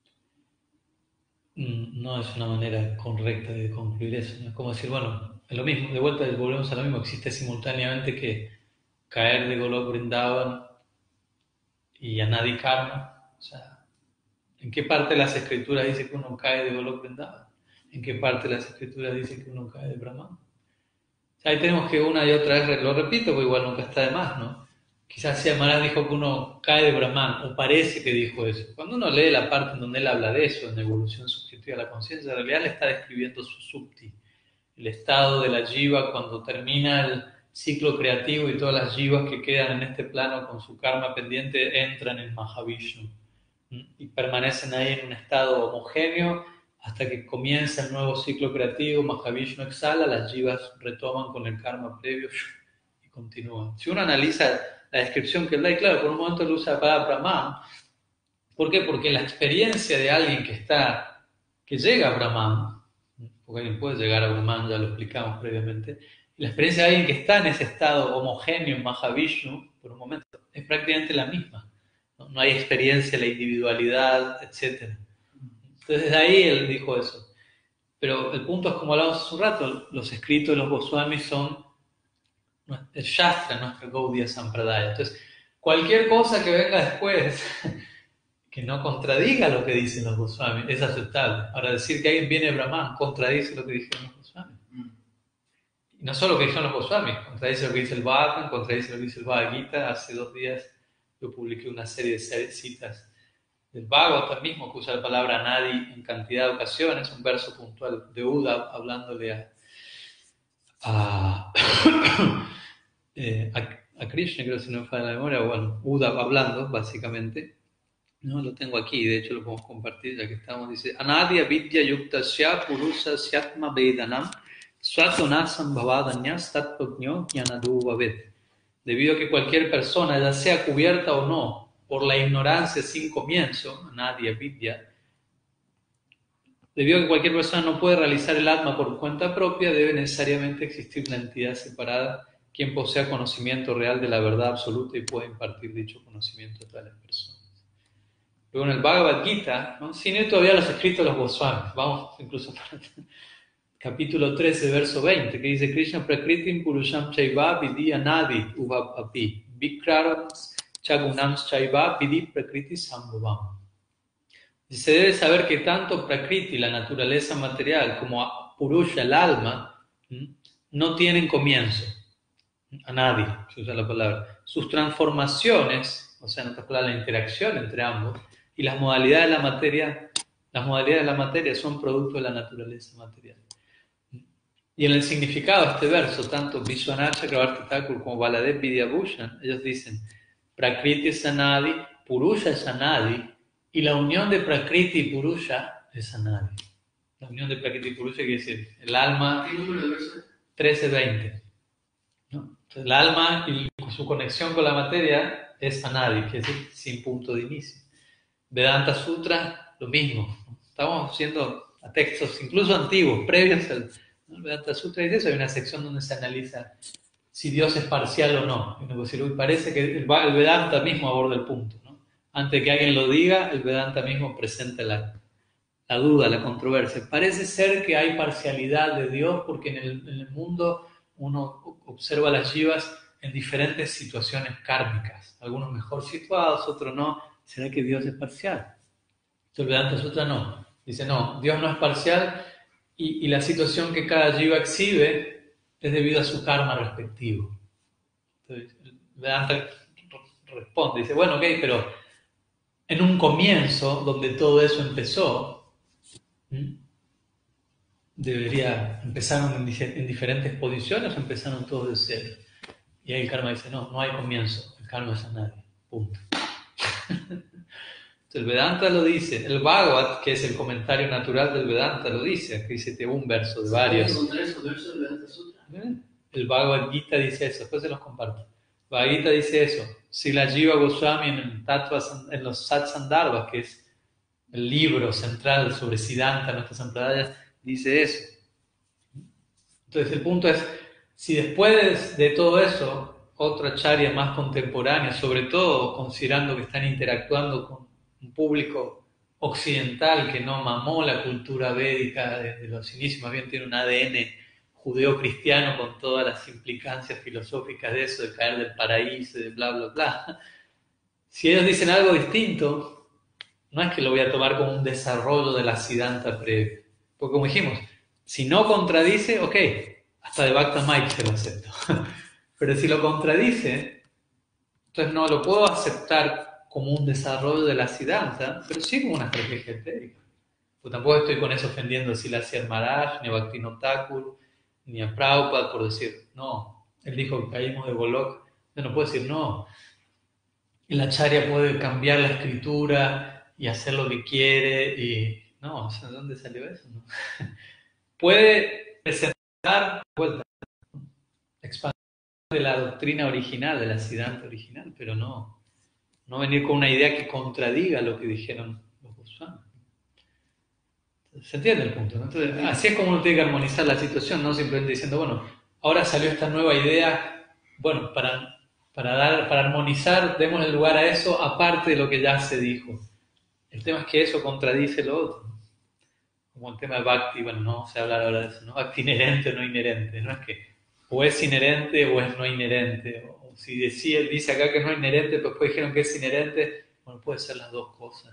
No es una manera correcta de concluir eso, ¿no? Es como decir, bueno, es lo mismo, de vuelta volvemos a lo mismo, existe simultáneamente que caer de Golok Vrindavan y Anadi Karma. O sea, ¿en qué parte de las escrituras dice que uno cae de Golok Vrindavan? ¿En qué parte de las escrituras dice que uno cae de Brahman? O sea, ahí tenemos que una y otra vez, lo repito, porque igual nunca está de más, ¿no? Quizás si Maharaj dijo que uno cae de Brahman, o parece que dijo eso. Cuando uno lee la parte en donde él habla de eso, en la evolución subjetiva de la conciencia, en realidad le está describiendo su supti, el estado de la jiva cuando termina el ciclo creativo y todas las jivas que quedan en este plano con su karma pendiente entran en Mahavishnu y permanecen ahí en un estado homogéneo hasta que comienza el nuevo ciclo creativo, Mahavishnu exhala, las jivas retoman con el karma previo y continúan. Si uno analiza la descripción que él da, y claro, por un momento él usa la palabra Brahman. ¿Por qué? Porque la experiencia de alguien que está, que llega a Brahman, porque alguien puede llegar a Brahman, ya lo explicamos previamente, la experiencia de alguien que está en ese estado homogéneo en Mahavishnu, por un momento, es prácticamente la misma. No, no hay experiencia, la individualidad, etcétera. Entonces, desde ahí él dijo eso. Pero el punto es, como hablábamos hace un rato, los escritos de los Goswamis son el Shastra, nuestra Gaudiya Sampradaya. Entonces, cualquier cosa que venga después, que no contradiga lo que dicen los Goswamis, es aceptable. Ahora, decir que alguien viene de Brahman contradice lo que dijeron los Goswamis. Y no solo lo que dijeron los Goswamis, contradice lo que dice el Bhagavatam, contradice lo que dice el Bhagavad Gita. Hace dos días yo publiqué una serie de citas del Bhagavatam mismo, que usa la palabra Nadi en cantidad de ocasiones, un verso puntual de Uddhava hablándole a, a, eh, a, a Krishna, creo que si no me falla la memoria, bueno, Uddhava hablando, básicamente. No, lo tengo aquí, de hecho lo podemos compartir ya que estamos. Dice: Anadya vidya yuktasya purusa syatma vedanam swatonasam bhavadanyas tatpajño jnanadu vavet. Debido a que cualquier persona, ya sea cubierta o no por la ignorancia sin comienzo, Anadya vidya, debido a que cualquier persona no puede realizar el atma por cuenta propia, debe necesariamente existir una entidad separada quien posea conocimiento real de la verdad absoluta y pueda impartir dicho conocimiento a todas las personas. Luego en el Bhagavad Gita, ¿no? Sin ir todavía los escritos de los Goswamis, vamos incluso para capítulo trece, verso veinte, que dice: Krishna prakritim purusham chaiva vidi anadi uvapapi vikraram chagunam chaiva vidi prakriti sambhavam. Se debe saber que tanto prakriti, la naturaleza material, como purusha, el alma, no tienen comienzo. Anadi, se usa la palabra. Sus transformaciones, o sea, en otras palabras, la interacción entre ambos, y las modalidades de la materia, las modalidades de la materia son producto de la naturaleza material. Y en el significado de este verso, tanto Vishwanath Chakravarti Thakur como Baladev Vidyabhushan, ellos dicen: Prakriti es Anadi, Purusha es Anadi, y la unión de Prakriti y Purusha es Anadi. La unión de Prakriti y Purusha quiere decir el alma. ¿Qué número de verso? trece veinte. ¿No? Entonces, el alma y su conexión con la materia es Anadi, que es decir, sin punto de inicio. Vedanta Sutra, lo mismo. Estamos haciendo a textos incluso antiguos, previos al, ¿no? Vedanta Sutra dice eso, hay una sección donde se analiza si Dios es parcial o no. Y uno puede decir: uy, parece que el, el Vedanta mismo aborda el punto, ¿no? Antes de que alguien lo diga, el Vedanta mismo presenta la, la duda, la controversia. Parece ser que hay parcialidad de Dios porque en el, en el mundo uno observa las jivas en diferentes situaciones kármicas, algunos mejor situados, otros no. ¿Será que Dios es parcial? Entonces el Vedanta Sutra no. Dice: no, Dios no es parcial y, y la situación que cada jiva exhibe es debido a su karma respectivo. Entonces el Vedanta responde, dice: bueno, ok, pero en un comienzo, donde todo eso empezó, ¿sí? Debería, ¿empezaron en, en diferentes posiciones o empezaron todos de cero? Y ahí el karma dice: no, no hay comienzo, el karma es a nadie, punto. El Vedanta lo dice, el Bhagavad, que es el comentario natural del Vedanta, lo dice, aquí dice un verso de varios. El Bhagavad Gita dice eso, después se los comparto. El Bhagavad Gita dice eso. Si la Jiva Goswami en, el Tattva, en los Satsandarbhas, que es el libro central sobre Siddhanta, nuestras sampradayas, dice eso. Entonces el punto es, si después de todo eso, otra acharya más contemporánea, sobre todo considerando que están interactuando con un público occidental que no mamó la cultura védica desde los inicios, más bien tiene un A D N judeo-cristiano con todas las implicancias filosóficas de eso, de caer del paraíso, de bla, bla, bla. Si ellos dicen algo distinto, no es que lo voy a tomar como un desarrollo de la Siddhanta previa. Porque como dijimos, si no contradice, ok, hasta de Bhakta Mike se lo acepto. Pero si lo contradice, entonces no lo puedo aceptar como un desarrollo de la Siddhanta, pero sí como una estrategia estética. Pues tampoco estoy con eso ofendiendo a Silasya Maharaj, ni a Bhaktivinoda Thakur, ni a Prabhupada por decir, no, él dijo que caímos de Golok. Yo no puedo decir, no, el acharya puede cambiar la escritura y hacer lo que quiere y, No, o sea, ¿de dónde salió eso? No. Puede presentar vuelta, expansión de la doctrina original, de la Siddhanta original, pero no, no venir con una idea que contradiga lo que dijeron los Goswamis. ¿Se entiende el punto? ¿No? Entonces, así es como uno tiene que armonizar la situación, no simplemente diciendo, bueno, ahora salió esta nueva idea, bueno, para, para, dar, para armonizar, demos el lugar a eso, aparte de lo que ya se dijo. El tema es que eso contradice lo otro. Como el tema de Bhakti, bueno, no vamos a hablar ahora de eso, ¿no? Bhakti inherente o no inherente, no es que o es inherente o es no inherente, o, o si decía, dice acá que no es inherente, pero después dijeron que es inherente, bueno, puede ser las dos cosas.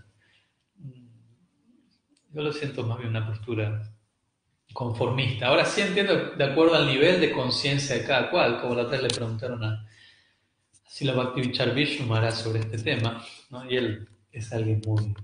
Yo lo siento más bien una postura conformista. Ahora sí entiendo de acuerdo al nivel de conciencia de cada cual, como la otra vez le preguntaron a Srila Bhaktivinoda Vishnu Maharaj sobre este tema, ¿no? Y él es alguien muy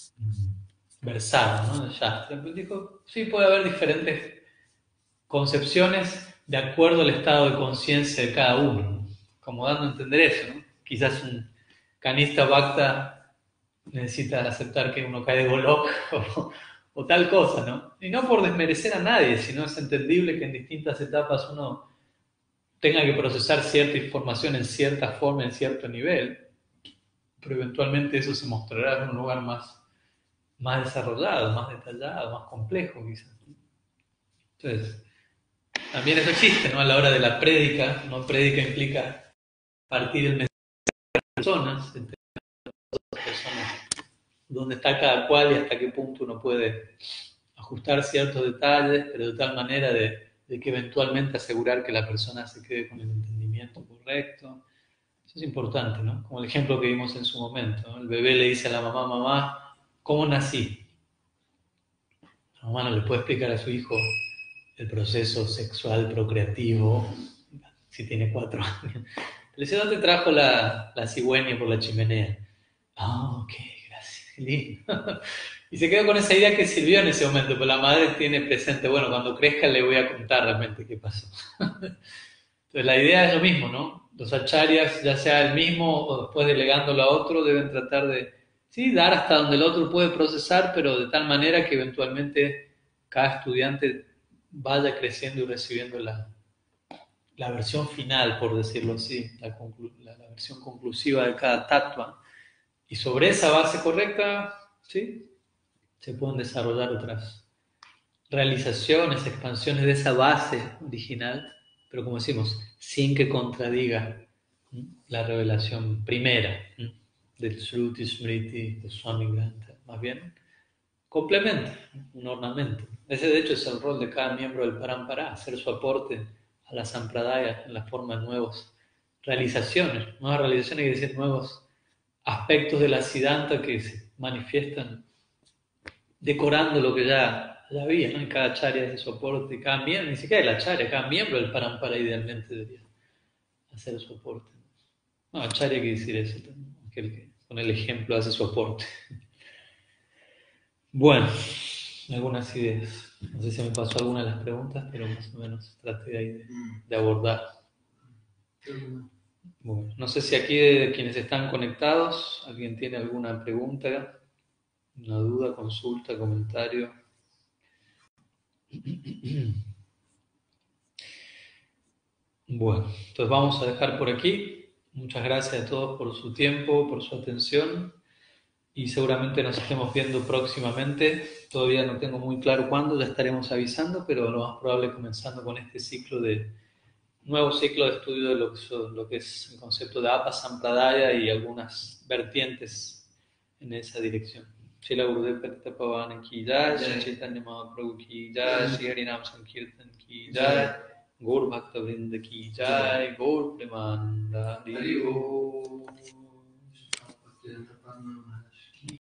versado, ¿no? Ya, dijo, sí puede haber diferentes concepciones de acuerdo al estado de conciencia de cada uno, como dando a entender eso, ¿no? Quizás un canista bhakta necesita aceptar que uno cae de golok o, o tal cosa, ¿no? Y no por desmerecer a nadie, sino es entendible que en distintas etapas uno tenga que procesar cierta información en cierta forma, en cierto nivel, pero eventualmente eso se mostrará en un lugar más, más desarrollado, más detallado, más complejo quizás. Entonces, también eso existe, ¿no? A la hora de la prédica, ¿no? Prédica implica partir el mensaje de las personas, entre las personas, dónde está cada cual y hasta qué punto uno puede ajustar ciertos detalles, pero de tal manera de, de que eventualmente asegurar que la persona se quede con el entendimiento correcto. Eso es importante, ¿no? Como el ejemplo que vimos en su momento, ¿no? El bebé le dice a la mamá, mamá, ¿cómo nací? La mamá no le puede explicar a su hijo el proceso sexual procreativo si tiene cuatro años. Le dice, ¿dónde trajo la, la cigüeña por la chimenea? Ah, oh, ok, gracias, qué lindo. Y se quedó con esa idea que sirvió en ese momento, pero la madre tiene presente, bueno, cuando crezca le voy a contar realmente qué pasó. Entonces la idea es lo mismo, ¿no? Los acharyas, ya sea el mismo o después delegándolo a otro, deben tratar de, sí, dar hasta donde el otro puede procesar, pero de tal manera que eventualmente cada estudiante vaya creciendo y recibiendo la, la versión final, por decirlo así, la, conclu, la, la versión conclusiva de cada tattva. Y sobre esa base correcta, ¿sí?, se pueden desarrollar otras realizaciones, expansiones de esa base original, pero como decimos, sin que contradiga ¿m? la revelación primera ¿m? del Shruti Smriti, de Swami Granta. Más bien, complementa, un ornamento. Ese de hecho es el rol de cada miembro del Parampara, hacer su aporte a la Sampradaya en la forma de nuevas realizaciones. Nuevas realizaciones quiere decir nuevos aspectos de la Siddhanta que se manifiestan decorando lo que ya, ya había, ¿no? En cada acharya de soporte, cada miembro, ni siquiera el acharya, cada miembro del Parampara idealmente debería hacer soporte. No, acharya quiere decir eso, aquel que con el ejemplo hace soporte. Bueno, algunas ideas. No sé si me pasó alguna de las preguntas, pero más o menos traté ahí de, de abordar. Bueno, no sé si aquí de quienes están conectados, alguien tiene alguna pregunta, una duda, consulta, comentario. Bueno, entonces vamos a dejar por aquí. Muchas gracias a todos por su tiempo, por su atención y seguramente nos estemos viendo próximamente. Todavía no tengo muy claro cuándo, ya estaremos avisando, pero lo más probable comenzando con este ciclo de nuevo ciclo de estudio de lo que, lo que es el concepto de Apa Sampradaya y algunas vertientes en esa dirección. Srila Gurudev Patita Pavana ki jai, Sri Chaitanya Mahaprabhu ki jai, Sri Harinam Sankirtan ki jai, Gaur Bhakta Vrinda ki jai, Gaur Premananda Hari Om.